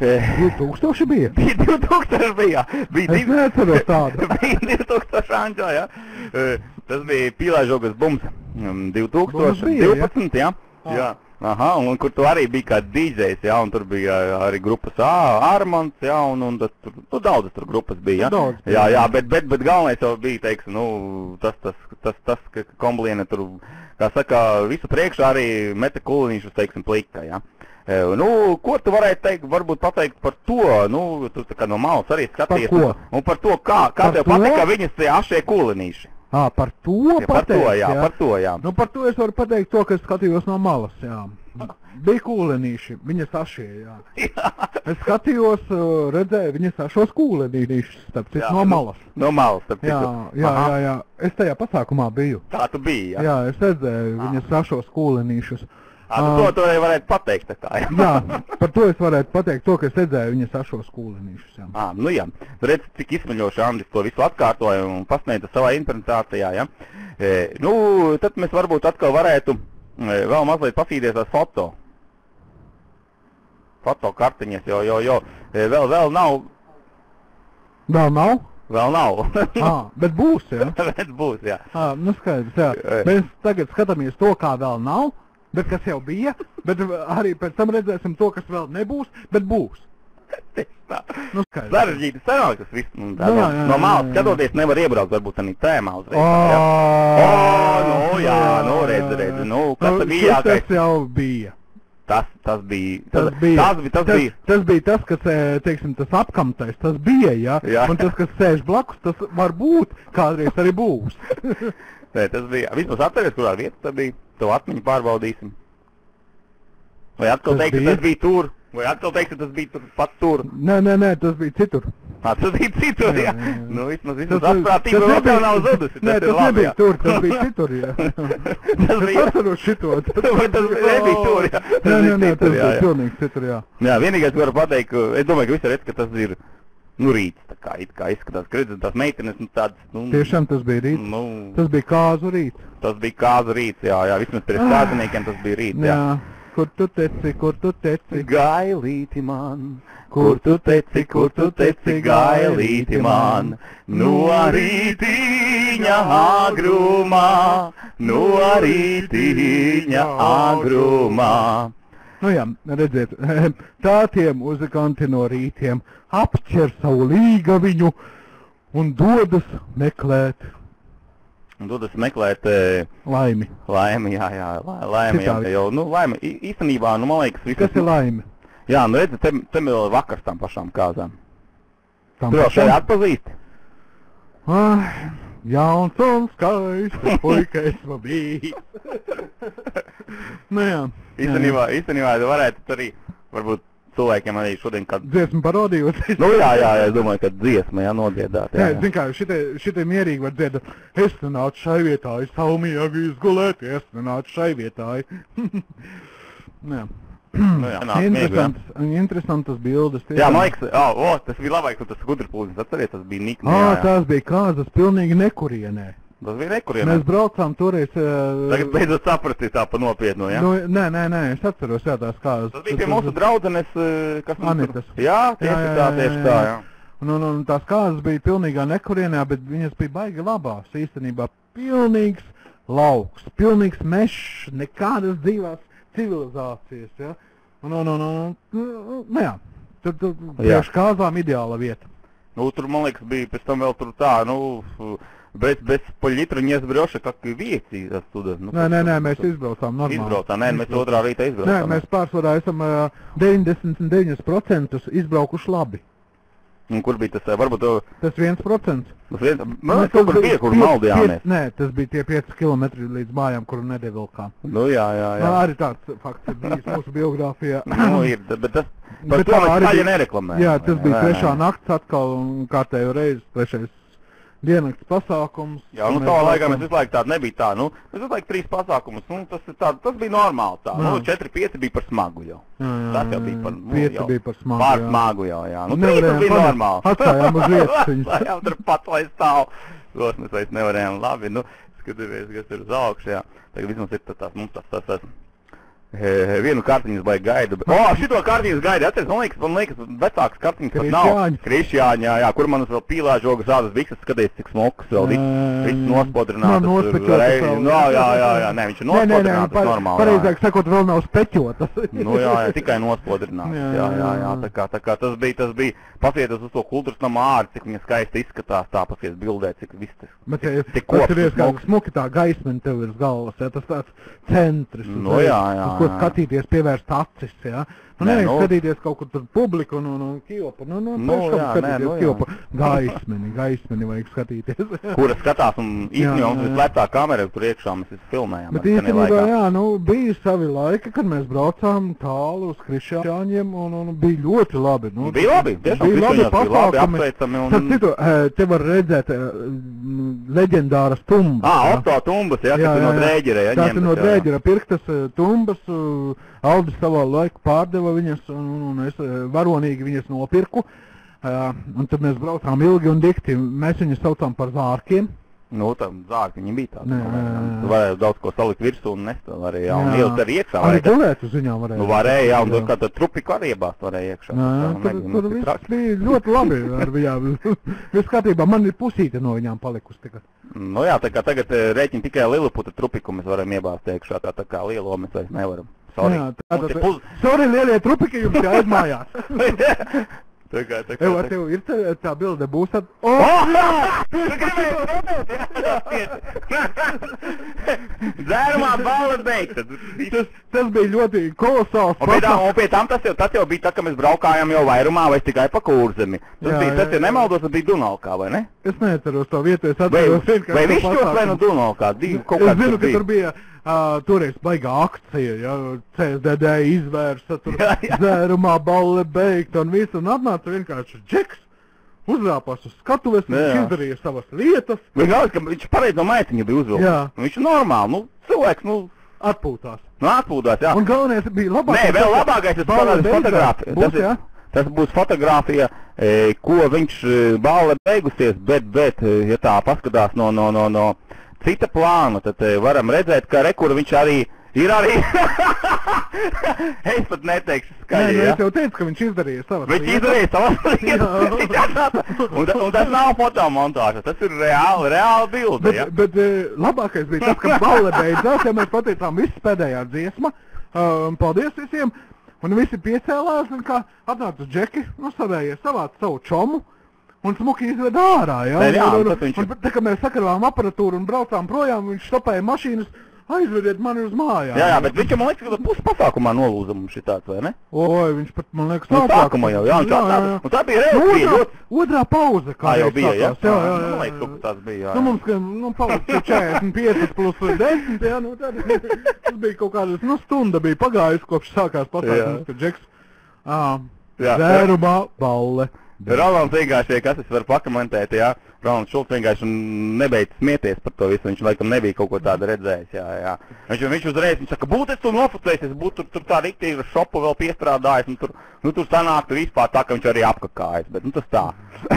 2000 bija? Bija 2000 bija. Es neatceros tādu. Bija 2000 Anģo, jā. Tas bija Pīlēžogas bums 2012, jā. Jā. Aha, un kur tu arī bija kā DJs, jā, un tur bija arī grupas Armands, jā, un daudzas tur grupas bija, jā. Jā, bet galvenais jau bija, teiksim, tas, ka Kombliene tur, kā saka, visu priekšā arī meta kulinīšus, teiksim, plika, jā. Ko tu varētu teikt, varbūt pateikt par to, tu tā kā no malas arī skaties. Par ko? Un par to, kā tev patīk, ka viņas tie ašie kulinīši. Par to pateikt, par to, jā. Par to es varu pateikt to, ka es skatījos no malas, jā. Bija kūlenīši, viņas ašie, jā. Es skatījos, redzēju viņas ašos kūlenīšus, starp citu, no malas. No malas, starp citu. Jā. Es tajā pasākumā biju. Tā tu biji, jā. Jā, es redzēju viņas ašos kūlenīšus. To varētu pateikt tā kā, jā. Jā, par to es varētu pateikt to, ka es redzēju viņas ašos kūlenīšus, jā. Jā. Redz, cik izsmeļoši Andris to visu atkārtoja un pasniedza savā interpretācijā, jā. Tad mēs varbūt atkal varētu vēl mazliet pasīties tās fotokartiņas, jo vēl nav. Vēl nav? Vēl nav. Bet būs, jā? Bet būs, jā. Skaidrs, jā. Mēs tagad skatāmies to, kā vēl nav, bet kas jau bija, bet arī pēc tam redzēsim to, kas vēl nebūs, bet būs. Skaidrs. Sarežģīti sanāk tas viss. No malas skatoties nevar iebraukt, varbūt arī tēmā uzreiz. Redz. Kas tad bija jākais? Tas jau bija. Tas bija tas, kas, teiksim, tas apkamtais, tas bija, jā. Un tas, kas sēž blakus, tas varbūt kādreiz arī būs. Nē, tas bija. Vismaz atceries, kurā vieta tas bija. To atmiņu pārbaudīsim. Vai atkal teikt, ka tas bija tur? Vai atkal teikt, ka tas bija tur pat tur? Nē, tas bija citur. Tas bija citur, jā. Vismaz atprātība vēl tev nav zudusi. Nē, tas nebija tur, tas bija citur, jā. Tas bija atceros šito. Tas nebija tur, jā. Nē, tas bija pilnīgi citur, jā. Jā, vienīgais varu pateikt, es domāju, ka visi redz, ka tas ir rīts, tā kā izskatās, ka redzat tās meitenes, tādas, Tiešām tas bija rīts? Tas bija kāzu rīts? Tas bija kāzu rīts, jā, vismaz pēc kāziniekiem tas bija rīts, jā. Kur tu teci? Gailīti man, kur tu teci, gailīti man, no rītiņa agrumā, Jā, redziet, tā tie muzikanti no rītiem apķer savu līgaviņu un dodas meklēt. Laimi. Laimi, jā, laimi jau, laimi, īstenībā, man liekas, viss. Kas ir laimi? Jā, redzi, te vēl vakars tām pašām kāzām. Tu vēl šeit atpazīsti? Jauns un skaists puikas man bijis. Jā. Īstenībā, varētu arī, varbūt, cilvēkiem arī šodien kādu dziesmu parodījot. Jā, es domāju, ka dziesma, nodziedāt. Jā, zin kā, šitie mierīgi var dziedāt. Es nenācu šai vietāji, savu miegu izgulēt, es nenācu šai vietāji. Interesantas bildes. Jā, man liekas, tas bija labāk, ka tas gudrpūznis, atceries, tas bija nikni. Tās bija kāzas pilnīgi nekurienē. Tas bija nekurienē. Mēs braucām toreiz... Tagad beidzot sapratī tā pa nopietno, jā? Nē, es atceros, jā, tās kāzas. Tas bija pie mūsu draudzenes, kas... Anitas. Jā, tieši tā, jā. Un tās kāzas bija pilnīgā nekurienē, bet viņas bija baigi labās. Īstenībā pilnīgs lauks, pilnīgs mešs, nekādas dzīvās civilizācijas, jā. Jā, tur tieši kāzām ideāla vieta. Tur, man liekas, bija pēc tam vēl tur tā, без поллитра не сберешь, как вести оттуда. Nē, mēs izbraucām normāli. Mēs otrā rīta izbraucām. Nē, mēs pārsvarā esam 99% izbraukuši labi. Un kur bija tas, varbūt... Tas 1%. Man kaut kur bija, kur maldījāmies. Nē, tas bija tie 5 kilometri līdz mājām, kuru nedevilkām. Jā. Arī tāds fakts ir bijis mūsu biogrāfijā. Ir, bet tas... Par to mēs skaļi nereklamējam. Jā, tas bija trešā nakts atkal un kārtējo reizi trešais diennakts pasākums. Jā, savā laikā mēs visu laiku tādu nebija tā, mēs visu laiku 3 pasākumus, tas bija normāli tā, 4-5 bija par smagu jau. Tas jau bija par, 5 bija par smagu, pār smagu jau, jā. 3 tas bija normāli. Atstājām uz vietas viņus. Atstājām tur pat, lai stāv. Tos mēs vairs nevarējām, labi, skatāmies, kas ir uz augšu, jā. Tagad vismaz ir mums tas Vienu kartiņas baigi gaidu. Šito kartiņas gaidu, atceries, man liekas, vecāks kartiņas pat nav. Krišjāņi, jā, kur manas vēl pīlāžogas ādas biksas, skaties, cik smokas vēl viss nospodrinātas. Jā, nē, viņš ir nospodrinātas, normāli. Pareizāk sakot, vēl nav speķotas. Jā, tikai nospodrinātas, jā, tā kā tas bija, pasieties uz to kultūras nama āri, cik viņa skaisti izskatās, tā pasies bildē, cik viss tas. Bet, atceries, kā smuki tā gaismeni tev ir galvas, jā, tas tāds centris. Ko skatīties, pievērst acis, jā. Nevajag skatīties kaut kur tur publiku un Kiopu. Kiopu. Gaismeni vajag skatīties. Kura skatās un īstenībā mums vislecā kamera, tur iekšā mēs visi filmējām. Bet īstenībā, jā, bija savi laiki, kad mēs braucām tālu uz Krišjāņiem un bija ļoti labi. Bija labi, tiešām Krišjāņos bija labi, apsveicami. Starp citu, te var redzēt leģendāras tumbas. Otto tumbas, jā, kas ir no Drēģera. Tās ir no Drēģera pirktas tumbas. Aldis savā laiku pārdeva viņas, un es varonīgi viņas nopirku. Un tad mēs braucām ilgi un dikti. Mēs viņus saucām par zārkiem. Tam zārki viņi bija tādi. Tu varēja daudz ko salikt virsū un nest varēja, un ielikt arī iekšā. Arī gulēt uz viņām varēja. Varēja, un tur kā tad trupiku arī iebāzt varēja iekšā. Tur viss bija ļoti labi ar viņām. Viss kārtībā, man ir pusīte no viņām palikusi tikai. Jā, tā kā tagad rēķina tikai lieliputa trupiku mēs varam iebāzt iekšā, tā kā lielo mēs vairs nevaram. Sorry, lielie trupiki jums jāiet mājās. Tev ir tā bilde būs tad... Dzērumā Balle beigta. Tas bija ļoti kolosāls. Un pie tam tas jau bija tā, ka mēs braukājām jau vairumā vai tikai pa Kurzemi. Tas ir nemaldos, tas bija Dunalkā, vai ne? Es neatceros to vietu, es atceros vienkārši. Vai Višķos vai no Dunalkā? Es zinu, ka tur bija... Toreiz baigā akcija, ja, CSDD izvērsa, tur dzērumā Balle beigta un visu, un atnāca vienkārši Džeks, uzrāpās uz skatuves, viņš izdarīja savas lietas. Viņš pareizi no maitiņa bija uzvilkts. Viņš ir normāli, cilvēks, atpūtās. Atpūtās, jā. Un galvenais bija labākais. Nē, vēl labākais tas parādīs fotogrāfija. Tas būs fotogrāfija, ko viņš Balle beigusies, bet, ja tā paskatās no cita plāna, tad varam redzēt, ka rekur viņš arī ir arī... Es pat neteikšu skaļi, jā? Es jau teicu, ka viņš izdarīja savas lietas. Viņš izdarīja savas lietas. Un tas nav fotomontāža, tas ir reāla bilde, jā? Bet labākais bija tas, ka Balle beidzās, ja mēs pateicām viss pēdējā dziesma. Paldies visiem. Un visi piecēlās, un kā atnāca Džeki, savējies savāt savu čomu. Un smuki izved ārā, jā? Un tā, kad mēs sakarvām aparatūru un braucām projām, viņš stopēja mašīnas, aizvediet mani uz mājām. Jā, bet viņš, man liekas, ka pusi pasākumā nolūza mums šitāds, vai ne? Viņš pat, man liekas, sākumā jau, jā. Un tā bija reāli. Otrā pauze, kā jau bija, jā? Jā. Man liekas, ka tās bija, jā. Mums pauze 45 plus 10, jā, tas bija kaut kādas, stunda bija pagājusi, kopš sākās pasākums, ka Džeks, dzērumā Balle. Rolands vienkārši, kas es varu pakomentēt, jā, Rolands Šulcs vienkārši nebeidz smieties par to visu, viņš laikam nebija kaut ko tādu redzējis, jā. Viņš uzreiz, viņš saka, būtu es to nofotējis, es būtu tur tā riktīva šopu vēl piestrādājis, un tur sanāktu vispār tā, ka viņš arī apkakājas, bet tas tā.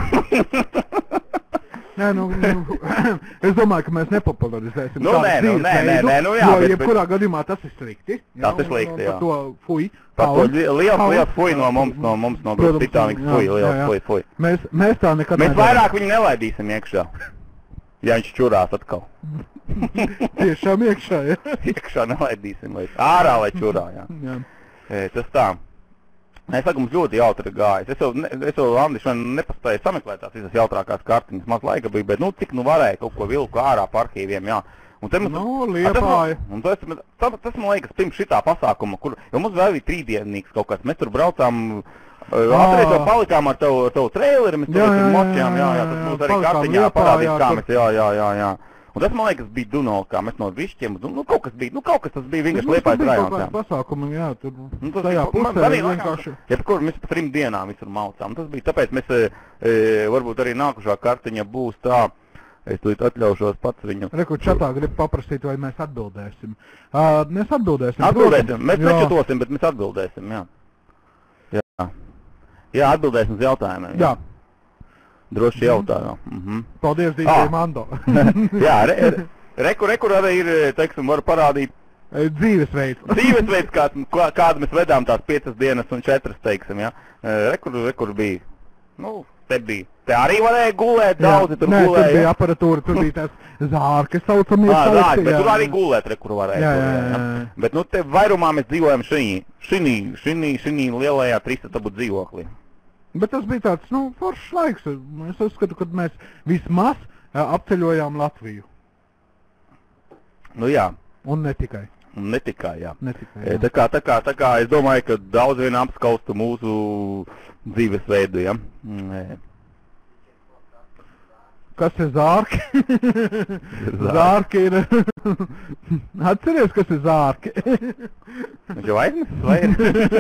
Nē, es domāju, ka mēs nepopularizēsim tādu dzīvesveidu, jo jebkurā gadījumā tas ir slikti. Tas ir slikti, jā. Par to fuj. Par to liels fuj no mums, no Titanikas fuj, liels fuj. Mēs tā nekad Mēs vairāk viņu nelaidīsim iekšā, ja viņš čurās atkal. Tiešām iekšā, jā? Iekšā nelaidīsim, lai ārā, lai čurā, jā. Tas tā. Es saku, mums ļoti jautri gājas. Es jau Andis, nepaspēju sameklēt tās visas jautrākās kartiņas, maz laika bija, bet cik varēja kaut ko vilku ārā pa arhīviem, jā. Liepāja. Un tas, man liekas, pirms šitā pasākuma, jo mums vēl bija trīsdienīgs kaut kāds, mēs tur braucām, atceries jau palikām ar tavu traileri, mēs tur močījām, jā, tas būs arī kartiņā parādīt, kā mēs, jā. Un tas, man liekas, bija Dunalkā, mēs no Višķiem, kaut kas tas bija vienkārši Liepājas rajons, jā. Pasākumi, jā, tur tajā pusē vienkārši. Jebkur mēs pa 3 dienām visur maucām, tas bija, tāpēc mēs, varbūt arī nākušā kartiņa būs tā, es tūlīt atļaušos pats viņu. Reku, čatā grib paprasīt, vai mēs atbildēsim. Mēs atbildēsim. Mēs nečatosim, bet mēs atbildēsim, jā. Jā, atbildēsim uz jautājumiem. Jā. Droši jautājumā. Paldies, DJ Mando. Jā, rekur arī ir, teiksim, var parādīt Dzīvesveids. Dzīvesveids, kādu mēs vedām tās 5 dienas un 4, teiksim, ja. Kur bija, nu, te arī varēja gulēt, daudzi tur gulēja. Tur bija aparatūra, tur bija tās zārki saucamies. Zārki, bet tur arī gulēt, kur varēja. Jā. Bet, nu, te vairumā mēs dzīvojam šinī lielajā 3-stabu dzīvoklī. Bet tas bija tāds, nu, foršs laiks. Es uzskatu, kad mēs vismaz apceļojām Latviju. Nu, jā. Un ne tikai. Ne tikai, jā. Tā kā es domāju, ka daudz vien apskaustu mūsu dzīvesveidu, ja. Kas ir zārki? Zārki ir... Atceries, kas ir zārki? Viņš jau aiznesis, vai ir?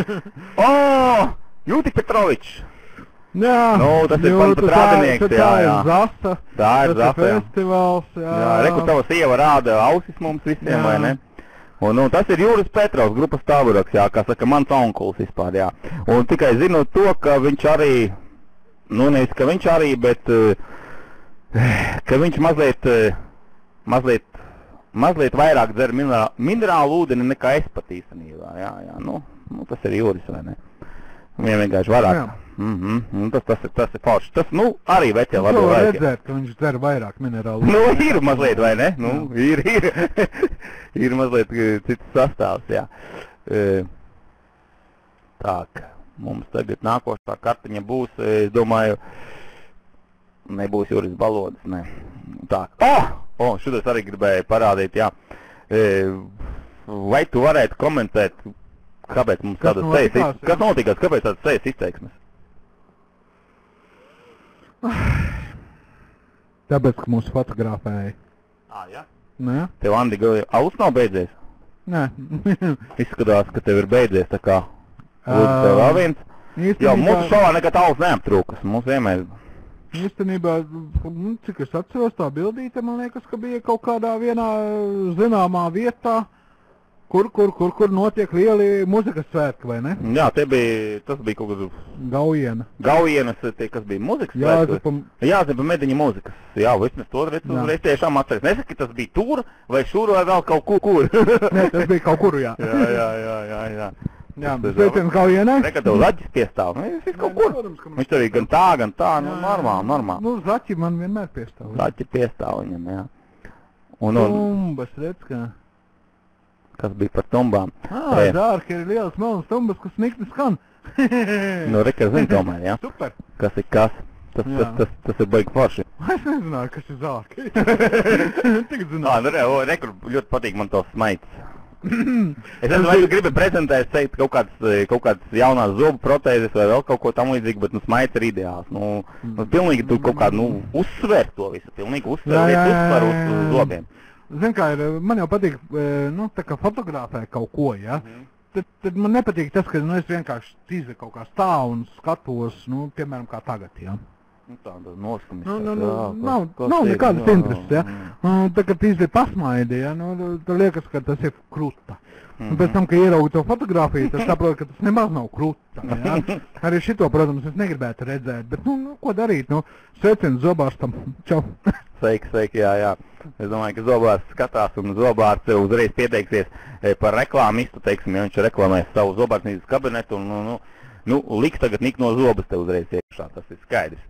Jūtik Petrovičs! Jā, nu, tas ir pat radinieks, tā ir Zasa. Tā ir Zasa, jā. Festivāls, jā. Jā, reku tava sieva rāda ausis mums visiem, vai ne? Un tas ir Jūris Petrovs, grupas Taburaks, jā, kā saka, mans onkuls vispār, jā. Un tikai zinu to, ka viņš arī, nu nevis, ka viņš arī, bet, ka viņš mazliet vairāk dzer minerālu ūdeni nekā es pat īstenībā, jā, nu, tas ir Jūris, vai ne? Viņam vienkārši vairāk. Tas ir forši. Tas, nu, arī vecie labi laiki. To redzēt, ka viņš dzer vairāk minerālu. Nu, ir mazliet, vai ne? Nu, ir. Ir mazliet cits sastāvs, jā. Tā, mums tagad nākošā kartiņa būs, es domāju, nebūs Juris Balodis, ne. Tā. Šodien arī gribēju parādīt, jā. Vai tu varētu komentēt, kāpēc mums tādas sejas, kas notikās, kāpēc tādas sejas izteiksmes? Tāpēc, ka mūs fotografēja. Jā? Nē. Tev, Andi, auss nav beidzies? Nē. Izskatās, ka tev ir beidzies, tā kā lūdzu tev vēl viens. Jā, mūsu šovā nekad auss neaptrūkas, mums vienmēr. Īstenībā, cik es atceros, tā bildīte, man liekas, ka bija kaut kādā vienā zināmā vietā, kur notiek lieli muzikas svētki, vai ne? Jā, tas bija kaut kāds... Gaujienas, kas bija muzikas svētki? Jāzepa Mediņa muzikas. Jā, vismaz to reiz tiešām atceries. Nesaki, tas bija tur, vai šur, vai vēl kaut kur? Nē, tas bija kaut kur, jā. Jā. Jā, sveiciens Gaujienai. Nekad tev zaķis piestāv, viņš ir kaut kur. Viņš tev ir gan tā, nu, normāli. Nu, zaķi man vienmēr piestāv. Zaķi piestāv viņam, jā. Tumbas, redz, kā... Kas bija par tumbām. Zārki ir lielas melnas tumbas, kas nikni skan. Nu, reka, zini tomēr, jā. Super. Kas ir kas? Tas ir baigi forši. Es nezināju, kas ir zārki. Tik zināju. Rekur, ļoti patīk man tos smaids. Es nezinu, vai tu gribi prezentēt, teikt kaut kādas jaunās zobu protēzes vai vēl kaut ko tam līdzīgi, bet, nu, smaids ir ideāls. Nu, pilnīgi tu kaut kādu, nu, uzsver to visu, pilnīgi uzsver uz zobiem. Zin kā ir, man jau patīk, nu, tā kā fotografē kaut ko, ja? Tad man nepatīk tas, ka, nu, es vienkārši tīzi kaut kā stāvu un skatos, nu, piemēram, kā tagad, ja? Nu, tāda noskamis. Nav nekādas intereses, ja? Tā kā tīzi pasmaidi, ja? Nu, tad liekas, ka tas ir kruta. Un pēc tam, ka ieraugu to fotografiju, tad saprotu, ka tas nemaz nav kruta, ja? Arī šito, protams, es negribētu redzēt, bet, nu, ko darīt, nu, sveiciens zobārstam, čau. Sveiki, jā. Es domāju, ka zobārsts skatās un zobārsts uzreiz pieteiksies par reklāmistu, teiksim, ja viņš reklamēs savu zobārstnīcas kabinetu un, nu, liks tagad nikt no zobas te uzreiz iekšā, tas ir skaidrs.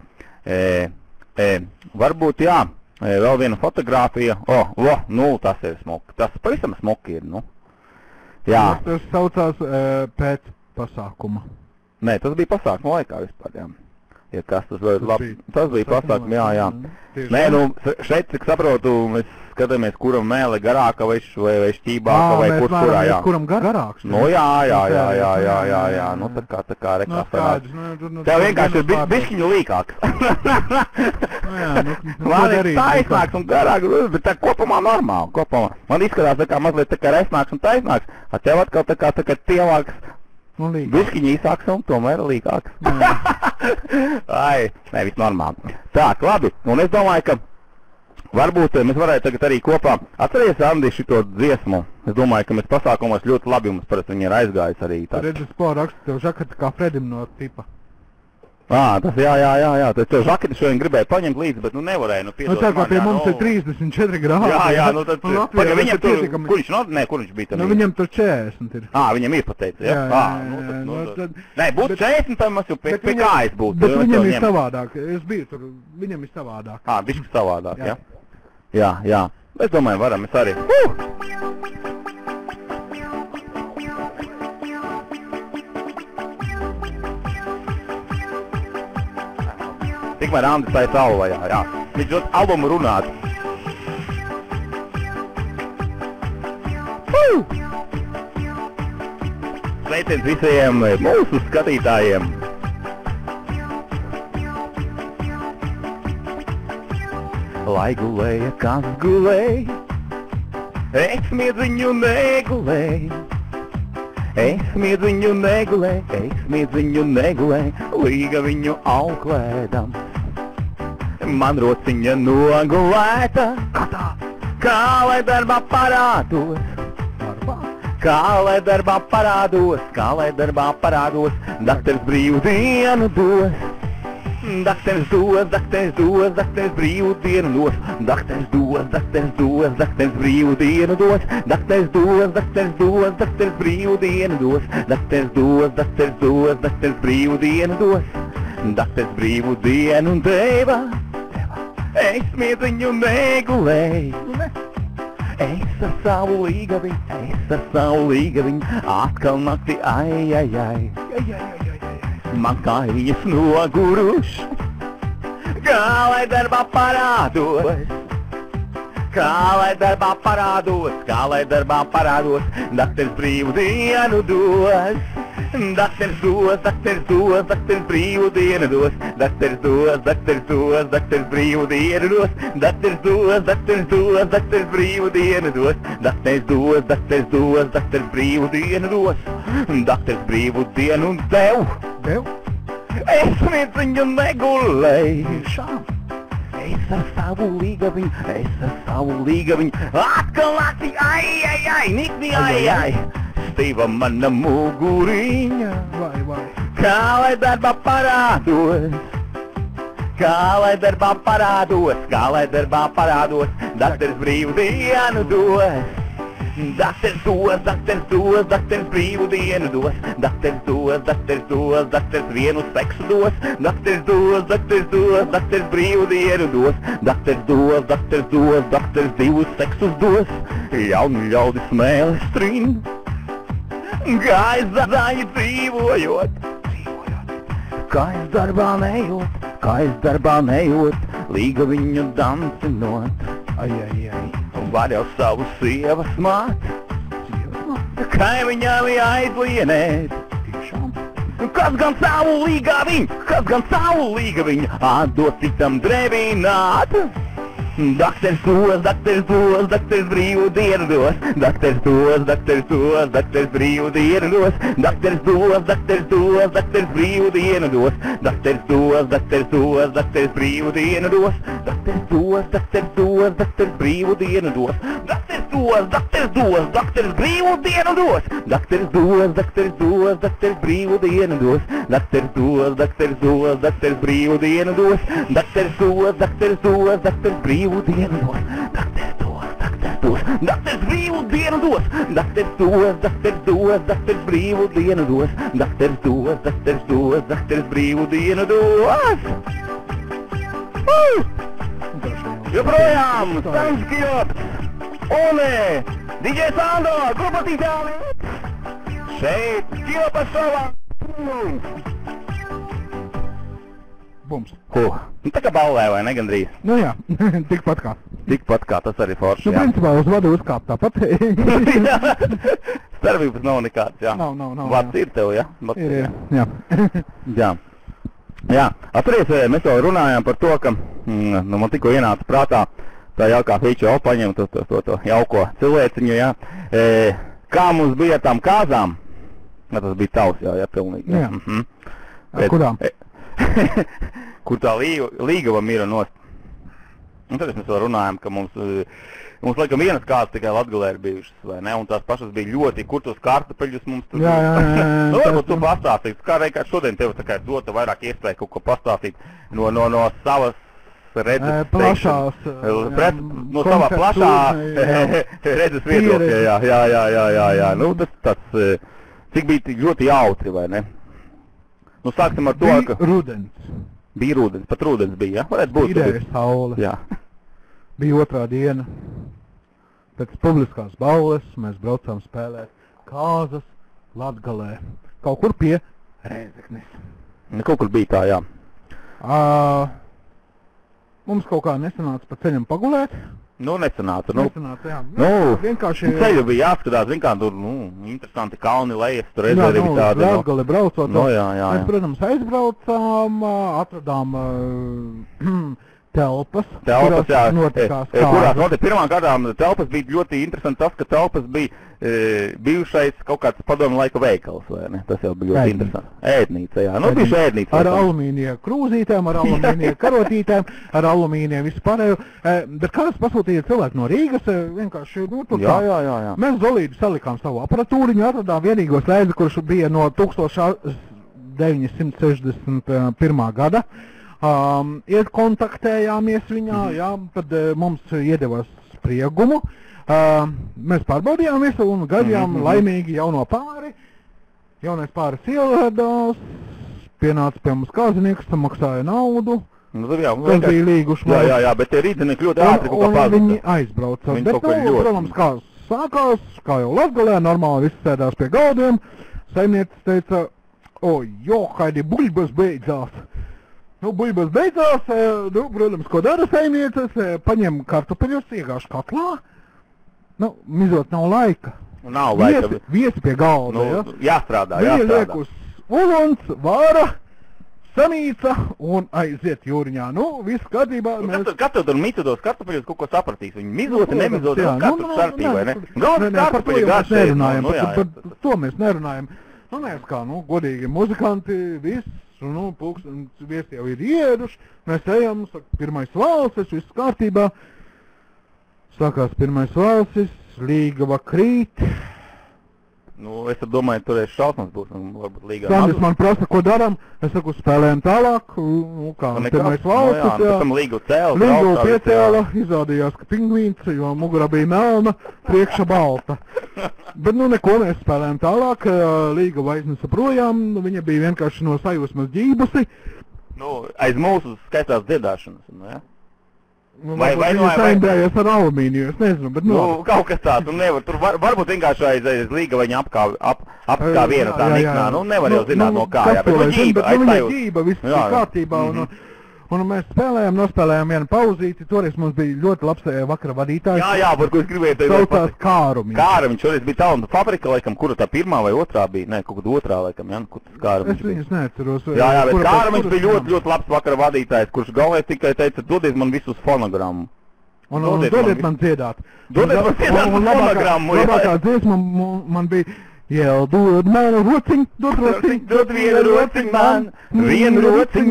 Varbūt, jā, vēl viena fotogrāfija, nu, tas ir smoki, tas pavisam smoki ir, nu. Jā. Tas saucās pēc pasākuma. Nē, tas bija pasākuma laikā vispār, jā. Ja kas tas bija labi, tas bija pasākuma, jā. Nē, nu, šeit, cik saprotu, mēs skatāmies, kuram mēle garāka vai šķībāka vai kurā, jā. Kuram garāks. Nu, jā, nu, tā kā rekā sanāca. Tev vienkārši ir bišķiņu līkāks. Man ir taisnāks un garāks, bet tā kopumā normāli, kopumā. Man izskatās tā kā mazliet tā kā resnāks un taisnāks, a tev atkal tā kā tievāks. Bišķiņi īsāks un tomēr līkāks. Ai, nē, viss normāli. Tā, labi, un es domāju, ka varbūt mēs varētu tagad arī kopā atceries, Andi, šito dziesmu. Es domāju, ka mēs pasākumos ļoti labi, mums parasti viņi ir aizgājis arī tā. Redzi, spār raksta tev žakati kā Fredim no tipa. Tas jā. Tas tev žaketi šodien gribēja paņemt līdzi, bet nevarēja. Nu tā kā pie mums ir 34 grādi. Jā, nu tad... Viņam tur... Kur viņš bija? Nu viņam tur 40 ir. Viņam ir pateicis, jā? Nē, būtu 40, tad mums jau pie kājas būtu. Bet viņam ir savādāk. Es biju tur, viņam ir savādāk. Bišķi savādāk, jā? Jā. Es domāju, varam, mēs arī. Tikmēr Andris tā ir tālvajā, jā. Viņš dod albumu runāt. Sveiciens visiem mūsu skatītājiem. Lai gulēja, kas gulēja, es miedziņu negulēju. Es miedziņu negulēju, līga viņu auklēdams. Man rociņa nogulēta, kā lai darbā parādos. Dakters brīvdienu dos. Dakters brīvdienu dos. Dakters brīvdienu dos. Dakters brīvdienu dos. Dakters brīvdienu dos. Dakters brīvdienu deva. Es miedziņu negulēju. Es ar savu līgaviņu, atkal nakti, ai. Man kājiņas noguruši, kā lai darbā parādos. Dakters brīvdienu dos. Dakters brīvdienu dos. Dakters brīvdienu dos. Dakters brīvdienu dos. Dakters brīvdienu dos. Dakters brīvdienu dev. Es miedziņu negulēju. Es ar savu līgaviņu, atkal nakti, ai, nikni, ai. Stīva mana muguriņa, kā lai darbā parādos, dakters brīvdienu dos. Dakters brīvdienu dos. Dakters vienu seksu dos. Dakters brīvdienu dos. Dakters divus seksus dos. Jauni ļaudis smēles trin. Gaizāji dzīvojot. Kājas darbā nejot. Līga viņu dancinot. Ai. Var jau savu sievas māt. Kai viņam aizlienēt. Kas gan savu līgaviņu, atdot citam drevināt. Dakters brīvdienu dos. Dakters brīvdienu dos. Dakters brīvdienu dos. Dakters brīvdienu dos. Dakters brīvdienu dos. Dakters brīvdienu dos. Dakters brīvdienu dos. Dakters brīvdienu dos. Dakters brīvdienu dos. Dakters brīvdienu dos. Dakters brīvdienu dos. Dakters brīvdienu dos. Joprojām Sanskjots un DJ Sando, grupa Titāli. Šeit Ķilpašovā. Bums. Tā kā ballē vai ne gandrīz? Nu jā, tikpat kā, tas arī forši, jā. Principā uz vadu uzkāpt tāpat. Starpības nav nekāds, jā. Nav. Vads ir tev, jā? Ir. Jā, atceries, mēs jau runājām par to, ka man tikko ienāca prātā tā jaukā feature, paņem to jauko cilvēciņu, jā. Kā mums bija tām kāzām? Tas bija tavs, jā, pilnīgi. Jā. Kurām? Kur tā līgava mira nost? Un tad mēs vēl runājam, ka mums laikam vienas kādas tikai Latgalē ir bijušas, vai ne? Un tās pašas bija ļoti, kur tos kartupeļus mums tur... Jā. Nu, varbūt tu pastāstīsi, kā šodien tev tā kā ir dota vairāk iespēju kaut ko pastāstīt no savas redzes... Plašās... No savā plašā redzes viedokļa, jā. Nu, tas cik bija ļoti jautri, vai ne? Nu, sāksim ar to, ka... Bija rudens, pat rudens bija, ja? Varētu būt. Ideja saule. Jā. Bija otrā diena. Pēc publiskās balles mēs braucām spēlēt kāzas Latgalē. Kaut kur pie Rēzeknes. Kaut kur bija tā, jā. Mums kaut kā nesanāca pa ceļam pagulēt. Nu, nesanāca, jā. Vienkārši... Ceļu bija jāskatās, zin kā, tur, interesanti kalni lejas, tur redzēja bija tādi. Jā, Latgali braucot. Jā. Mēs, protams, aizbraucām, atradām telpas, kurās notikās kādas. Kurās notika pirmām kārtām telpas bija ļoti interesanti tas, ka telpas bija bijušais kaut kāds padomu laika veikals, vai ne? Tas jau bija ļoti interesanti. Ēdnīca, jā. Nu, bija ēdnīca. Ar alumīnija krūzītēm, ar alumīnija karotītēm, ar alumīnija vispārējo. Bet kāds pasūtīja cilvēku no Rīgas, vienkārši, tur jā. Mēs Zolīdu salikām savu aparatūriņu, atradām vienīgo slēdzi, kurš bija no 1961. gada. Iekontaktējāmies viņā, jā, tad mums iedevās spriegumu. Mēs pārbaudījām visu un gaidījām laimīgi jauno pāri. Jaunais pāris ieledās, pienāca pie mums kāzinieks, samaksāja naudu. Nu, jā, tas bija līguši. Jā, bet tie rīdzinieki ļoti ātri kaut kā pazuda. Viņi aizbrauca. Bet, protams, kā sākās, kā jau Latgalē, normāli visi sēdās pie galdiem. Saimniecis teica, Haidi, buļbas beidzās. Nu, buļbas beidzās, protams, ko dara saimnieces, paņem kartupeļus, iegāž katlā. Nu, mizot nav laika. Nav laika. Viesi pie galda, jāstrādā. Viņi liek uz uguns, vāra, samīca un aiziet jūriņā. Nu, viss kārtībā. Katru tur mītotos kartupeļus kaut ko sapratīs. Viņi mizoti, nemizoti, katru starpī, vai ne? Galvenais kartupeļi garšē. Par to mēs nerunājam. Nu, mēs kā, godīgi muzikanti, viss. Nu, viesi jau ir ieduši, mēs ejam, saka, pirmais valses, viss kārtībā. Sākās pirmais valses, Līgava krīt. Nu, es domāju, turēs šausmas būs, varbūt Līgava. Sandis man prasa, ko daram, es saku, spēlējam tālāk, kā pirmais valses, jā. Līgava cēla, Līgava piecēla, izrādījās, ka pingvīns, jo mugurā bija melna, priekša balta. Bet, neko, mēs spēlējam tālāk, Līgava aiznesa projām, viņa bija vienkārši no sajūsmas ģībusi. Nu, aiz mūsu skaistās dziedāšanas, jā? Vai saimdējies ar alumīniju, es nezinu, bet kaut kas tāds, nevar, tur varbūt vienkārši aiz Līgava viņa apkā viena tā niknā, nevar jau zināt no kā, jā, bet ģība, ģība, viss ir kārtībā, un mēs spēlējām, nospēlējām vienu pauzīti, toreiz mums bija ļoti labs vakara vadītājs. Jā, par ko es gribēju teikt. Saucās Kārumiņš. Kārumiņš, šoreiz bija Talanta fabrika, laikam, kura tā pirmā vai otrā bija, kur otrā, laikam, jā, kur tas Kārumiņš bija. Es viņus neatceros. Jā, bet Kārumiņš bija ļoti labs vakara vadītājs, kurš galvenais tikai teica, dodiet man visus fonogramu. Un dodiet man dziedāt. Dodiet man dziedāt fonogramu. Labākā dziesma man bija... Jēl, dod man rociņ, dod vienu rociņ man, vienu rociņ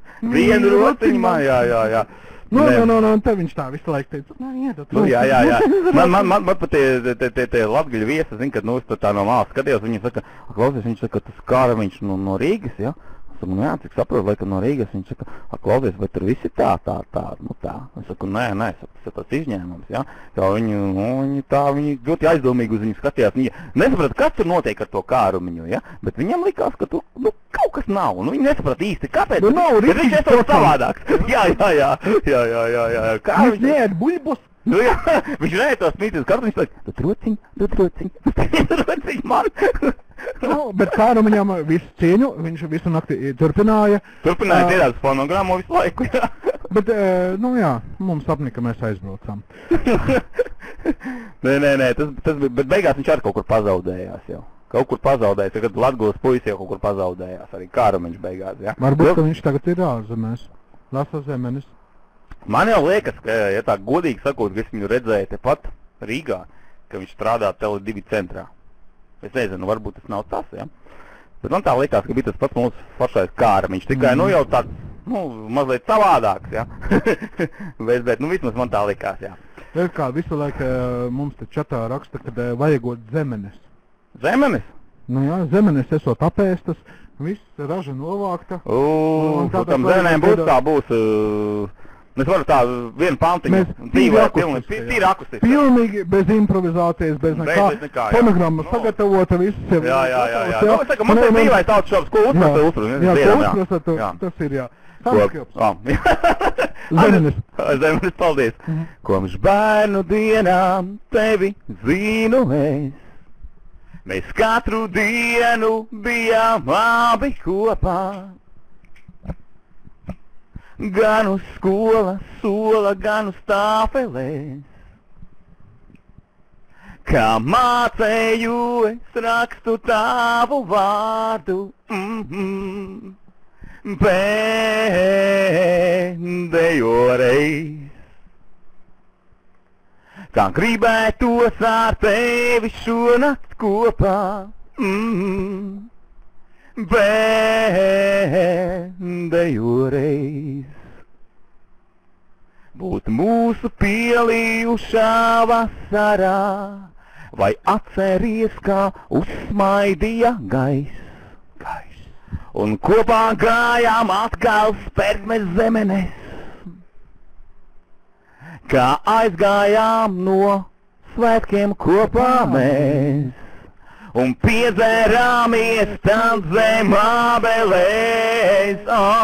man, jā. Nu, te viņš tā visu laiku teica, iedot. Jā. Man pat tie latgaļu viesi, zin, kad, es tā no mālas skatījos, viņi saka, klausies, viņš saka, tas Kārumiņš no Rīgas, jā? Saku, jā, cik saprotu, laikam no Rīgas, viņš saka, klausies, vai tur visi tā. Es saku, nē, tas ir tas izņēmums, jā. Jo viņi ļoti aizdomīgi uz viņu skatījās. Viņi nesaprata, kas tur notiek ar to Kārumiņu, jā. Bet viņam likās, ka tur, kaut kas nav. Viņi nesaprata īsti, kāpēc. Bet viņš ir savādāks. Jā. Viņš neēd buļbus. Nu jā, viņš neēd tos mītis kartuņus, dod rociņ man. Bet Kārumiņam visu cieņu, viņš visu nakti turpināja. Turpināja dziedāt fonogrammu visu laiku, jā. Bet, jā, mums apnika, mēs aizbraucām. Nē, tas bija, bet beigās viņš arī kaut kur pazaudējās jau. Kaut kur pazaudējās, kad Latgulas puisi jau kaut kur pazaudējās, arī Kārumiņš beigās, jā. Varbūt, ka viņš tagad ir ārzemēs, lasa zemenis. Man jau liekas, ka, ja tā godīgi sakot, ka es viņu redzēju tepat Rīgā, ka viņš strādā Tele2 centrā. Es nezinu, varbūt tas nav tas, ja? Bet man tā liekas, ka bija tas pats mūsu pašais Kārumiņš. Tikai, jau tāds, nu, mazliet savādāks, jā. bet, nu, vismaz man tā likās, jā. Ir kā visu laiku mums te čatā raksta, kad vajagot zemenes. Zemenes? Nu jā, zemenes esot apēstas, viss raža novākta. Tam zemenēm būs tā, mēs varam tā vienu pantiņu dzīvēt tīri akustiski. Pilnīgi bez improvizācijas, bez nekā. Fonogramma sagatavota, viss jau. Jā. Nu, es saku, mums ir dzīvē tāds šops, ko uzprasa. Jā, ko uzprasa, tas ir, jā. Zemenes, paldies. Kopš bērnu dienām tevi zinu es. Mēs katru dienu bijām abi kopā. Gan uz skolas sola, gan uz tāfelēs. Kā mācēju es rakstu tavu vārdu. Pēdējo reiz. Kā gribētos ar tevi šonakt kopā. Pēdējo reiz. Būt mūsu pielījušā vasarā, vai atceries, kā uzsmaidīja gaiss. Un kopā gājām atkal spērtmes zemenes. Kā aizgājām no svētkiem kopā mēs. Un piedzērāmies tam zem ābelēs.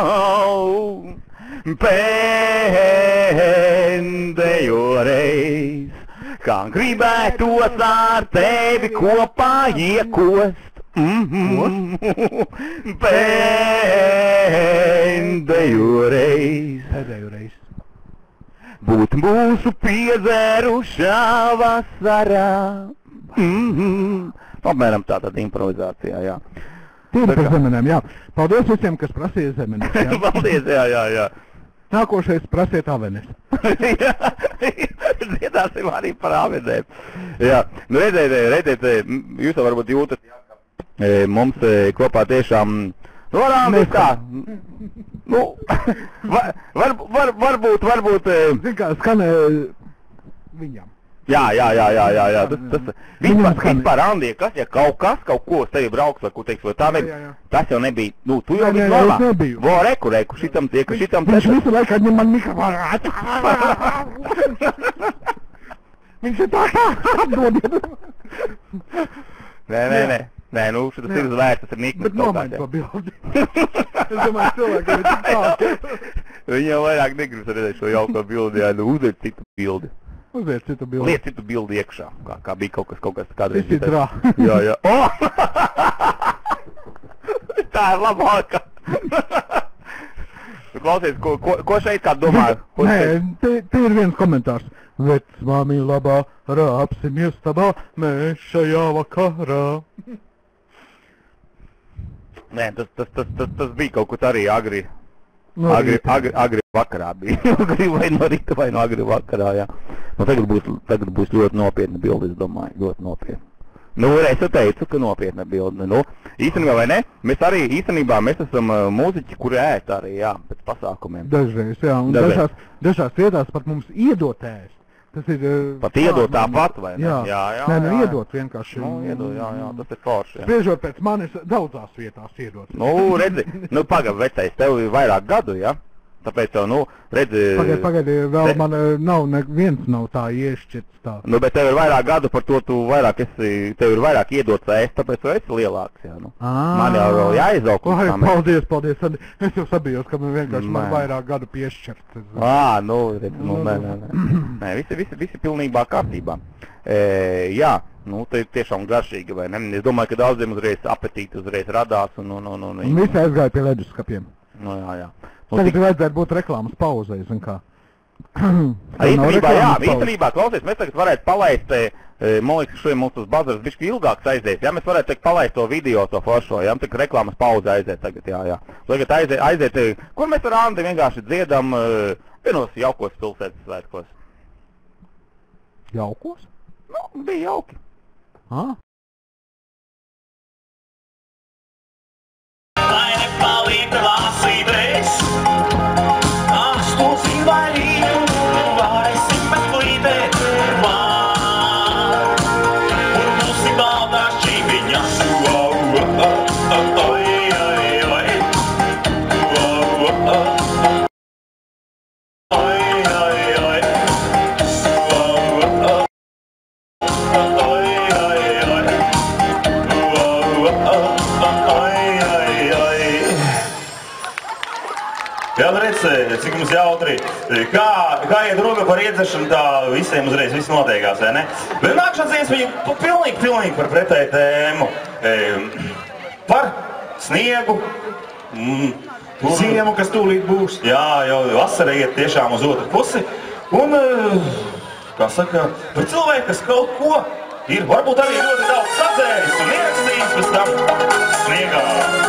Pēdējo reiz. Kā gribētos ar tevi kopā iekost. Pēdējo reiz. Būt mūsu piedzērušā vasarā. Apmēram tātad improvizācijā, jā. Tīri par zemenēm, jā. Paldies visiem, kas prasīja zemenes, jā. Paldies, jā. Nākošais prasiet avenes. Jā, dziedāsim arī par avenēm. Jā, nu redziet, jūs jau varbūt jūtat, mums kopā tiešām, nu varām kā, nu, varbūt. Zin kā, skanē viņam. Jā, tas vispār, Andi, kas, ja kaut ko uz tevi brauks, vai ko teiks, vai tā nebija, tas jau nebija, nu, tu jau biji normā. Vo, reku, šitam tiek. Viņš visu laiku atņem man mikrofonu. Viņš ir tā, atdodiet. Nē, nu, šitas ir zvērts, tas ir niknis kaut kāds. Bet nomaini to bildi. Es domāju, cilvēkiem ir tik tā. Viņi jau vairāk negribas redzēt šo jauko bildi, jā, nu, uzliek citu bildi. Uzliek citu bildi. Liek citu bildi iekšā, kā bija kaut kas kādreiz. Tas ir drā. Jā. Oh! Tā ir labāka. Klausies, ko šeit kā domā? Nē, te ir viens komentārs. Vecmāmi labā, rāpsimies tabā, mēs šajā vakarā. Nē, tas bija kaut kur arī agri. Agri vakarā bija. Vai no rīta, vai no agri vakarā, jā. Nu, tagad būs ļoti nopietna bilde, es domāju, ļoti nopietna. Nu, es teicu, ka nopietna bilde. Nu, īstenībā vai ne? Mēs esam mūziķi, kuri ēst arī, jā, pēc pasākumiem. Dažreiz, jā, un dažās vietās pat mums iedot ēst. Tas ir... Pat iedot tāpat, vai ne? Jā. Nē, iedot vienkārši. Nu, iedot, jā, tas ir forši, jā. Spriežot pēc manis daudzās vietās iedot. Nu, redzi, nu, pagaid, vecais, tev ir vairāk gadu, jā? Tāpēc jau, nu, redzi... Pagaid, vēl man neviens nav tā iešķirts tā. Nu, bet tev ir vairāk gadu, par to tu vairāk tev ir vairāk iedots ēst, tāpēc tu esi lielāks, jā, nu. Man jau vēl jāizauk. Paldies, es jau sabijos, ka man vienkārši man vairāk gadu piešķirts. Nu, redzi, nu, nē, visi pilnībā kārtībā. Jā, nu, te ir tiešām garšīgi, vai ne? Es domāju, ka daudziem uzreiz apetīti uzreiz radās un visi aizgāja pie leduskapiem. Nu, jā. Tagad vajadzētu būt reklāmas pauzei, zin kā. Īstenībā, klausies, mēs tagad varētu palaist, man liekas, šodien mums tas bazars bišķi ilgāks aiziet, jā, mēs varētu palaist to video, to foršo, jā, tagad reklāmas pauze aiziet tagad, jā. Tagad aiziet, kur mēs ar Andi vienkārši dziedam vienos jaukos pilsētas svētkos. Jaukos? Nu, bija jauki. Vai ne paliek lasīties. Tu zini, vai rītu varēsim meklītēt man. Un būsi baltās čīpiņas. Jā, redz, cik mums jautri, kā iet roka par iedzeršanu, tā visiem uzreiz viss notiekās, vai ne? Bet nākšanas dienas viņu pilnīgi par pretēju tēmu. Par sniegu, ziemu, kas tūlīt būs. Jā, jau vasara iet tiešām uz otru pusi. Un, kā saka, par cilvēku, kas kaut ko ir varbūt arī ļoti daudz sadzējis un ierakstījis pēc tam sniegā.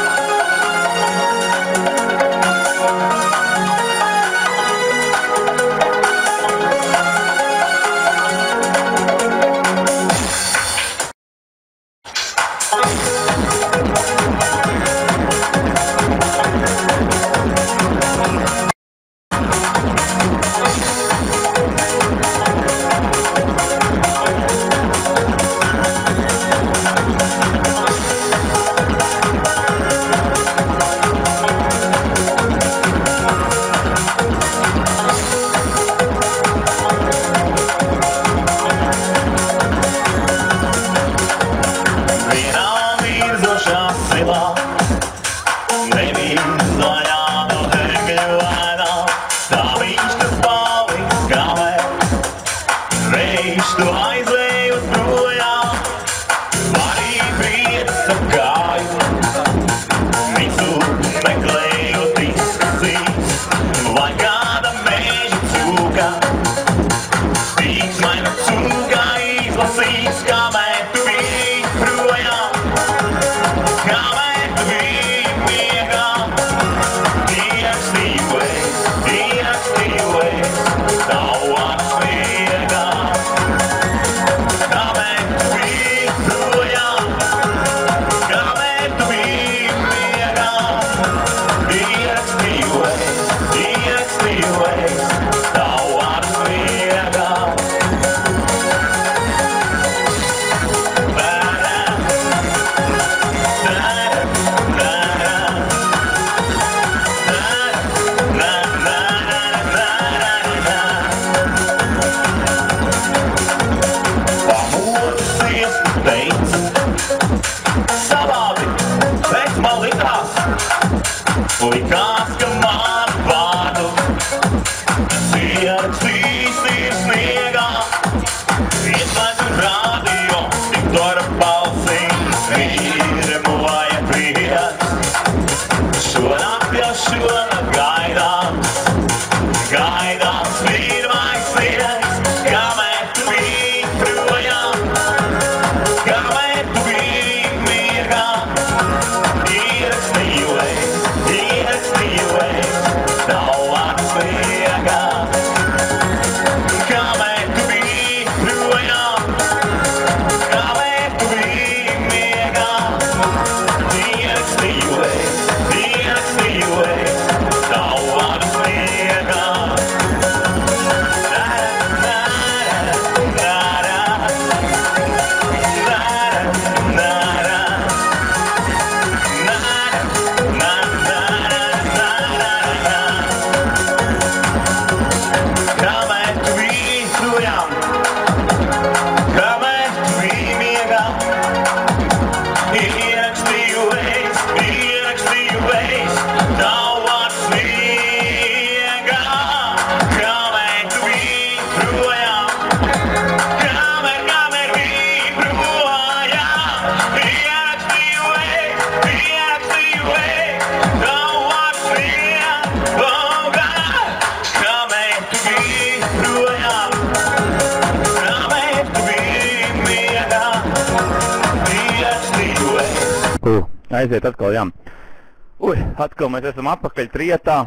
Aiziet atkal, jā. Atkal mēs esam atpakaļ trietā,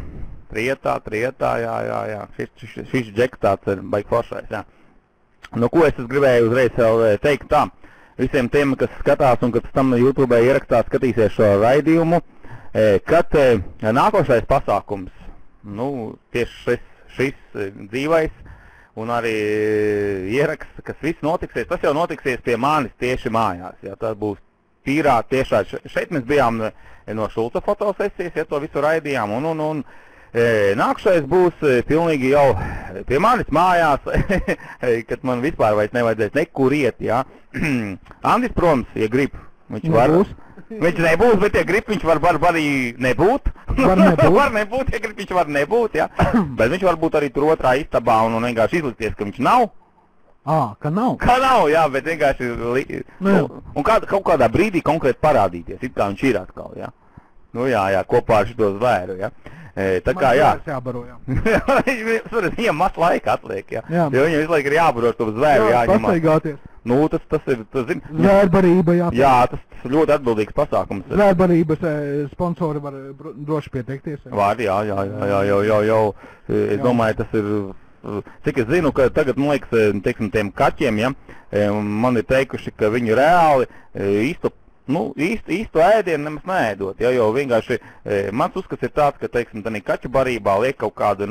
jā. Šis džeks tāds ir baigi foršais, jā. Nu, ko es gribēju uzreiz vēl teikt tā, visiem tiem, kas skatās un kas tam YouTube ierakstā skatīsies šo raidījumu, kad nākošais pasākums, nu, tieši šis dzīvais un arī ieraksts, kas viss notiksies, tas jau notiksies pie manis tieši mājās. Ja, tas būs tīrā tiešā. Šeit mēs bijām no Šulca fotosesijas, ja to visu raidījām. Un nākšais būs pilnīgi jau pie manis mājās, kad man vispār vairs nevajadzēs nekur iet. Ja. Andis, protams, ja grib, viņš var. Viņš nebūs, bet ja grib, viņš var arī nebūt. Var nebūt, ja grib, viņš var nebūt, ja. Bet viņš var būt arī tur otrā istabā un vienkārši izlikties, ka viņš nav. Ka nav? Ka nav, jā, bet vienkārši un kaut kādā brīdī konkrēti parādīties, it kā viņš ir atkal, jā. Nu jā, kopā ar šito zvēru, jā. Tā kā, jā. Jābaro, jā. Viņam maz laika atliek, jā. Jo viņam visu laiku ir jābaro to zvēru, jāņemās. Pastaigāties. Nu, tas ir, zini. Zvērbarība, jā. Jā, tas ļoti atbildīgs pasākums. Zvērbarības sponsori var droši pieteikties. Var, jā. Es domāju, tas ir, cik es zinu, ka tagad, man liekas, teiksim, tiem kaķiem, ja, man ir teikuši, ka viņi reāli īstu ēdienu nemaz neēdot, ja, jo vienkārši mans uzskats ir tāds, ka, teiksim, tādā kaķu barībā liek kaut kāda,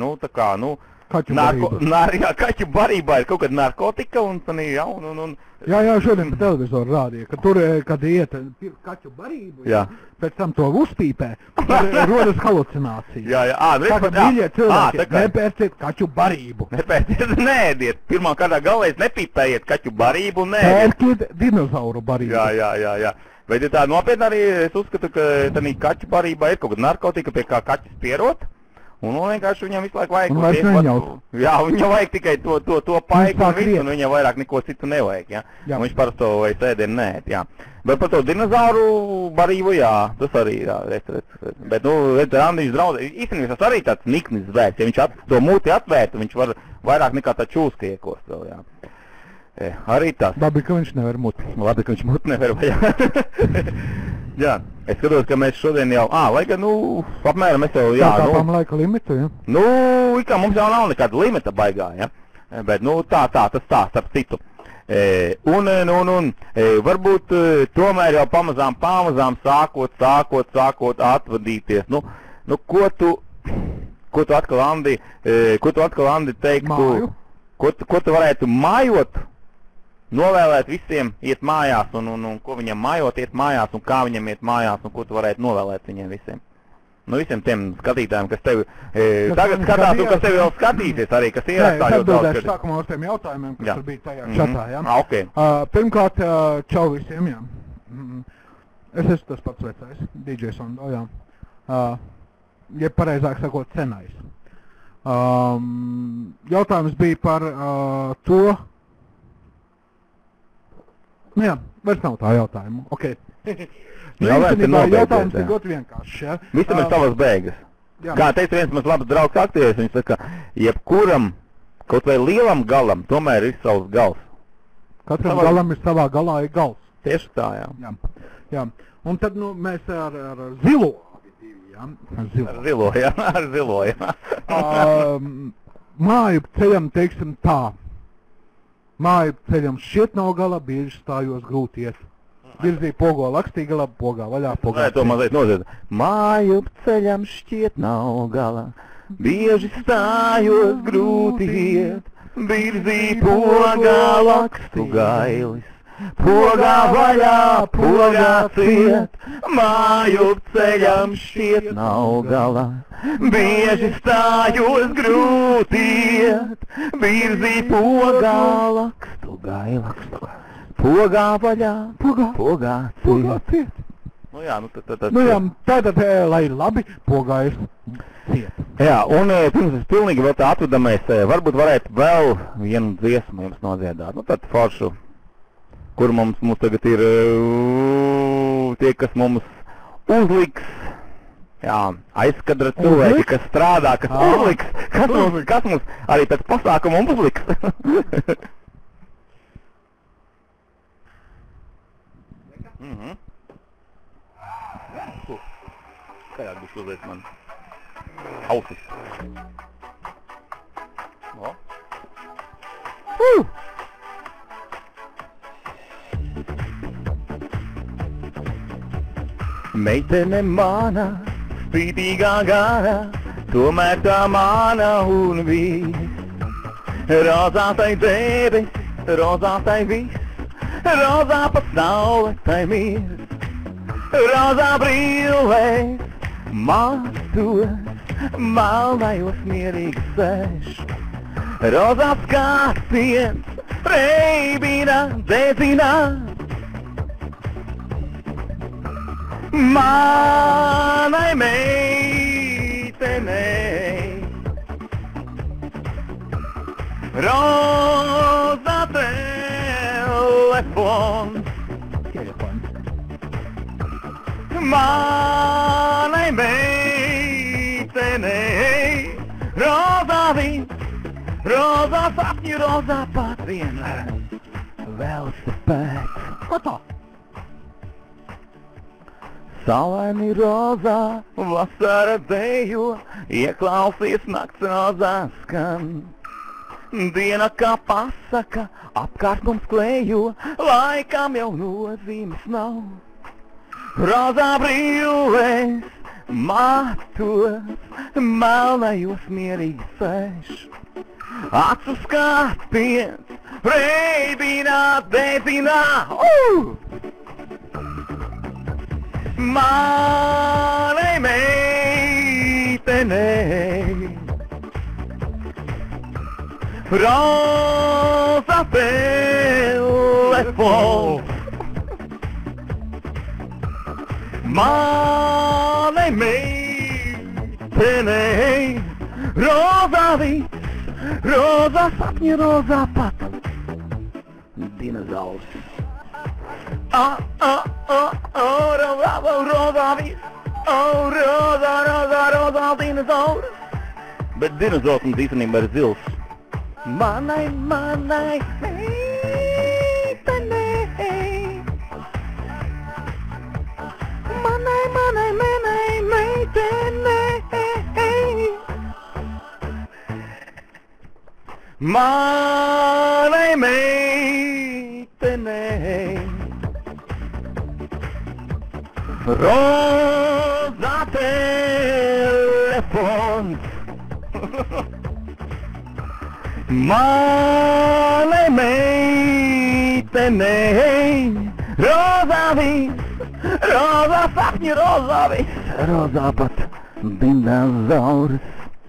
kaķu barībā ir kaut kāda narkotika un jā. Jā, šodien pa televizoru rādīja, ka tur, kad iet kaķu barību, pēc tam to uzpīpē, rodas halucinācija. Jā. Saka, mīļie cilvēki, nepērciet kaķu barību. Nepērciet, neēdiet. Pirmā kādā galvēs nepīpējiet kaķu barību un neēdiet. Pērciet dinozauru barību. Jā. Bet ja tā nopietni arī es uzskatu, ka tādā kaķu barībā ir kaut kāda narkotika, pie kā kaķis pierot. Un vienkārši viņam visu laiku vajag. Jā, viņam vajag tikai to paiku un visu, un viņam vairāk neko citu nevajag, jā. Un viņš par to vairs ēdienu neēt, jā. Bet par to dinozauru barību, jā, tas arī, jā, Bet, Andriņš draudz, īstenībā tas arī tāds niknis zvērs, ja viņš to mūti atvērtu, viņš var vairāk nekā tā čūska iekost vēl, jā. Arī tas. Labi, ka viņš nevar muti. Labi, ka viņš muti nevar, jā. Jā, es skatos, ka mēs šodien jau, lai gan, apmēram mēs jau, jā, Tāpām laika limitu, jā? Kā mums jau nav nekāda limita baigā, ja? Bet, tas starp citu. Varbūt tomēr jau pamazām sākot atvadīties. Ko tu atkal, Andi, teiktu? Māju? Ko tu varētu mājot? Novēlēt visiem iet mājās un ko viņam mājot iet mājās un kā viņam iet mājās un ko tu varētu novēlēt viņiem visiem. Visiem tiem skatītājiem, kas tevi tagad skatās un kas tevi vēl skatīsies arī, kas ierakstā jau daudz. Atbildēšu sākumā uz tiem jautājumiem, kas tur bija tajā čatā, jā? Okay. Pirmkārt, čau visiem, jā. Es esmu tas pats vecais, DJ Sondo, jā. Ja pareizāk sakot, senais. Jautājums bija par to. Jā, vairs nav tā jautājumu. Ok. Jautājums ir ļoti vienkāršs, jā. Visam ir savas beigas. Kā teica viens mans labs draugs aktieris, viņš saka, jebkuram, kaut vai lielam galam, tomēr ir savs gals. Katram galam ir savā galā ir gals. Tieši tā, jā. Un tad, mēs ar zilo. Ar zilo, jā. Māju ceļam, teiksim tā. Māju ceļam šķiet nav gala, bieži stājos grūti iet. Virzīja pogo lakstīja galā, pogā vaļā, pogā. Nē, to mazliet nozied. Māju ceļam šķiet nav gala, bieži stājos grūti iet. Virzīja pogā lakstu gailis. Pogā vaļā, pogā ciet, māju ceļam šķiet nav galā, bieži stājos grūti iet, virzī pogā lakstu gaila, pogā vaļā, pogā ciet. Tātad, lai ir labi, pogā ir ciet. Jā, un pirms es pilnīgi vēl tā atvedamies, varbūt varētu vēl vienu dziesmu jums nodziedāt, tad foršu. Kur mums tagad ir tie, kas mums uzliks, aizkadra cilvēki, kas strādā, kas uzliks, kas mums arī pēc pasākuma uzliks. Kādāk būs uzliek man ausis. Meitene mana spītīgā gara, tomēr tā mana un viss. Rozā tai debes, rozā tai viss, rozā pasaule tai mirs. Rozā brīvēs, mātos, malnajos mierīgi sēž. Rozā skāpiens, reibina, dedzina. Manai meitenei, rozā telefons. Manai meitenei, rozā viss, rozā sapņi, rozā pat vienmēr. Velosipēds. Ko tā? Salaini rozā, vasara dejo, ieklausies nakts rozā skan. Diena kā pasaka, apkārt mums klejo, laikam jau nozīmes nav. Rozā brīvēs, mātos, melnajos mierīgi sēž. Acu skāpiens, reibinā, dedzinā. Manai meitenei, rozā telefons. Manai meitenei, rozā viss, rozā sapņi, rozā pat dinozaurs. Rozā viss, rozā dinozaurs. Bet dinozaurs mums īstenībā ir zils. Manai meitenei, manai meitenei, manai meitenei, rozā telefons. Manai meitenei, rozā viss, rozā sapņi, rozā viss, rozā pat dinozaurs.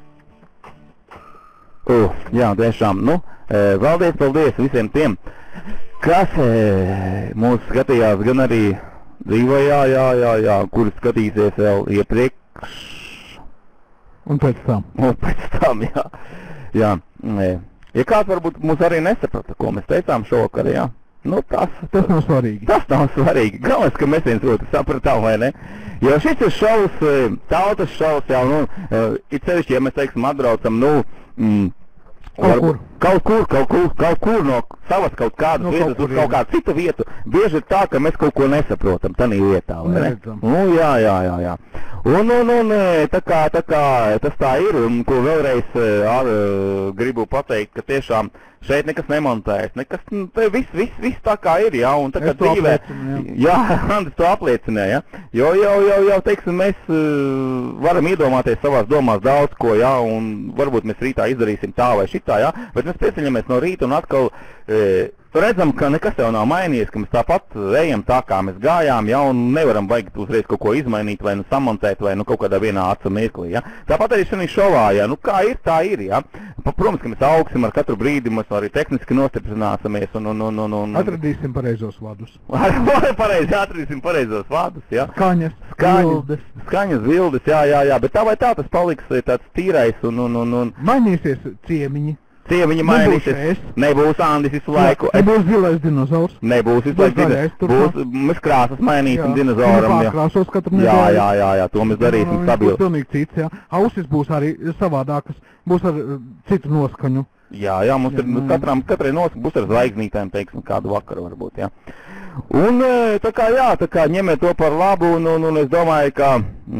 Jā, tiešām, paldies visiem tiem, kas mūs skatījās gan arī dzīvojā, jā, kuri skatīsies vēl iepriekš. Un pēc tam, jā. Jā, ja kāds varbūt mūs arī nesaprata, ko mēs teicām šovakar, jā. Tas nav svarīgi. Tas nav svarīgi. Galvenais, ka mēs viens otru sapratām, vai ne? Jo šis ir šovs, tautas šovs, jau, it sevišķi, ja mēs, teiksim, atbraucam, Kaut kur no savas kaut kādas vietas uz kaut kādu citu vietu. Bieži ir tā, ka mēs kaut ko nesaprotam tanī vietā, vai ne? Jā. Un tā kā tas tā ir, un ko vēlreiz gribu pateikt, ka tiešām šeit nekas nemontējas, nekas, viss tā kā ir, jā, un tā kā dzīvē, jā, Andris to apliecināja, jā, jo, teiksim, mēs varam iedomāties savās domās daudz ko, jā, un varbūt mēs rītā izdarīsim tā vai šitā, jā, bet mēs pieceļamies no rīta un atkal redzam, ka nekas jau nav mainījies, ka mēs tāpat ejam tā, kā mēs gājām, ja, un nevaram vajag uzreiz kaut ko izmainīt, vai samontēt, vai kaut kādā vienā acu mirklī, ja. Tāpat arī šajā šovā, ja, kā ir, tā ir, ja. Protams, ka mēs augsim ar katru brīdi, mēs arī tehniski nostiprināsimies un... Atradīsim pareizos vadus. Atradīsim pareizos vadus, ja. Skaņas, vildes, jā, bet tā vai tā tas paliks tāds tīrais un... Mainīsies ciemiņi. Ciemiņi mainīsies, nebūs Andis visu laiku. Nebūs zilais dinozaurs. Nebūs visu laiku dinozaurs. Mēs krāsas mainīsim dinozauram. Pārkrāsos katru nedēļu. Jā, to mēs darīsim stabili. Būs pilnīgi cits, jā. Ausis būs arī savādākas, būs ar citu noskaņu. Jā, mums ir katrai noskaņu būs ar zvaigznītēm, teiksim, kādu vakaru varbūt, jā. Un tā kā ņemiet to par labu, un es domāju, ka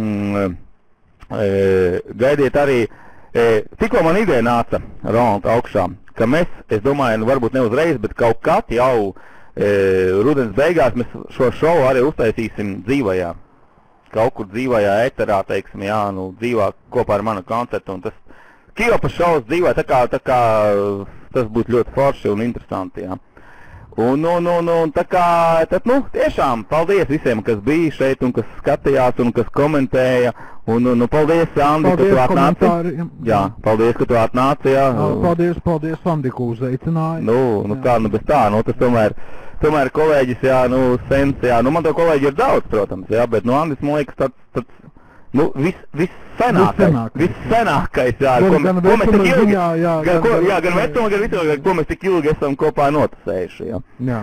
gaidiet arī. Tikko man ideja nāca, Ronalda, augšā, ka mēs, es domāju, varbūt ne uzreiz, bet kaut kad jau rudens beigās mēs šo šovu arī uztaisīsim dzīvajā. kaut kur dzīvajā eterā, teiksim, jā, nu, dzīvā kopā ar manu koncertu, un tas Kiopa šovs dzīvā, tā kā tas būtu ļoti forši un interesanti, jā. Un tā kā, tad, nu, tiešām, paldies visiem, kas bija šeit un kas skatījās un kas komentēja, un paldies, Andi, ka tu atnāci. Jā, paldies, ka tu atnāci, jā. Paldies, Andi, ka uzaicināji. Nu kā, nu bez tā, nu tas tomēr kolēģis, jā, nu, sens, jā, nu man to kolēģi ir daudz, protams, jā, bet, nu, Andis, man liekas, tāds, nu, vissenākais, jā, gan vecuma ziņā, gan vecuma, gan visam, ko mēs tik ilgi esam kopā notasējuši, jā.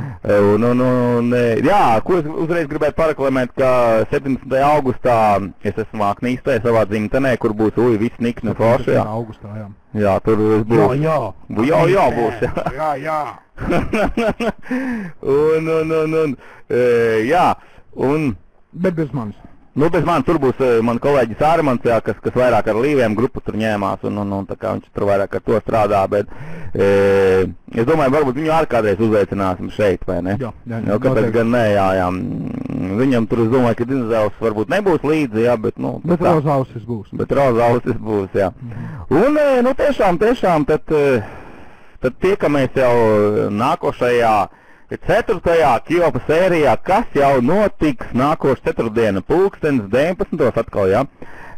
Jā, ko es uzreiz gribētu pareklamēt, ka 17. augustā es esmu Māknīstē savā dzimtenē, kur būs viss nikni forši, jā. 17. augustā, jā. Jā, tur būs. Jā, būs, jā. Jā. Jā, un... Bet bez manis. Nu, bez man tur būs man kolēģis Ārmans, jā, kas vairāk ar līviem grupu tur ņēmās, un tā kā viņš tur vairāk ar to strādā, bet es domāju, varbūt viņu arī kādreiz uzaicināsim šeit, vai ne? Jā. Kāpēc gan nē, jā. Viņam tur, es domāju, ka dinozaurs varbūt nebūs līdzi, jā, bet, nu... Bet rozausis būs. Bet rozausis būs, jā. Un, nu, tiešām, tad tiekamies jau nākošajā 4. Kiopa sērijā, kas jau notiks nākošu ceturtdienu, 19. atkal, jā.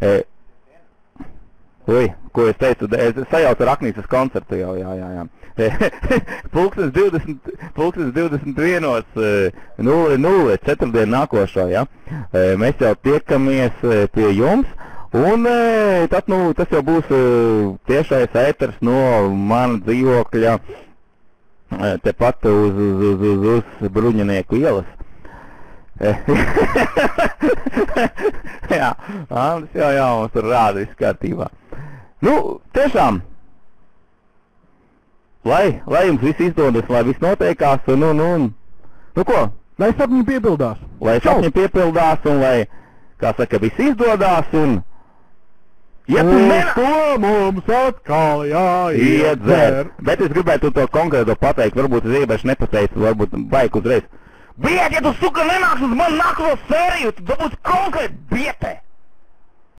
Ko es teicu, es sajaucu ar Aknīsas koncertu jau, jā. 21.00, ceturtdienu nākošo, jā. Mēs jau tiekamies pie jums, un tad, nu, tas jau būs tiešais ēters no mana dzīvokļa, tepat uz Bruņinieku ielas. Jā, Andris jau mums tur rāda viss kārtībā. Nu, tiešām, lai jums viss izdodas, lai viss notiekās, un ko? Lai sapņi piepildās. Lai sapņi piepildās, un lai, kā saka, viss izdodās, un... Ja tu to mums atkal jāiedzer. Bet es gribētu to konkrēto pateikt, varbūt es iepriekš nepateicu, varbūt baik uzreiz. Biet, ja tu suka nenāks uz manu nākamo sēriju, tu dabūsi konkrēti bietē!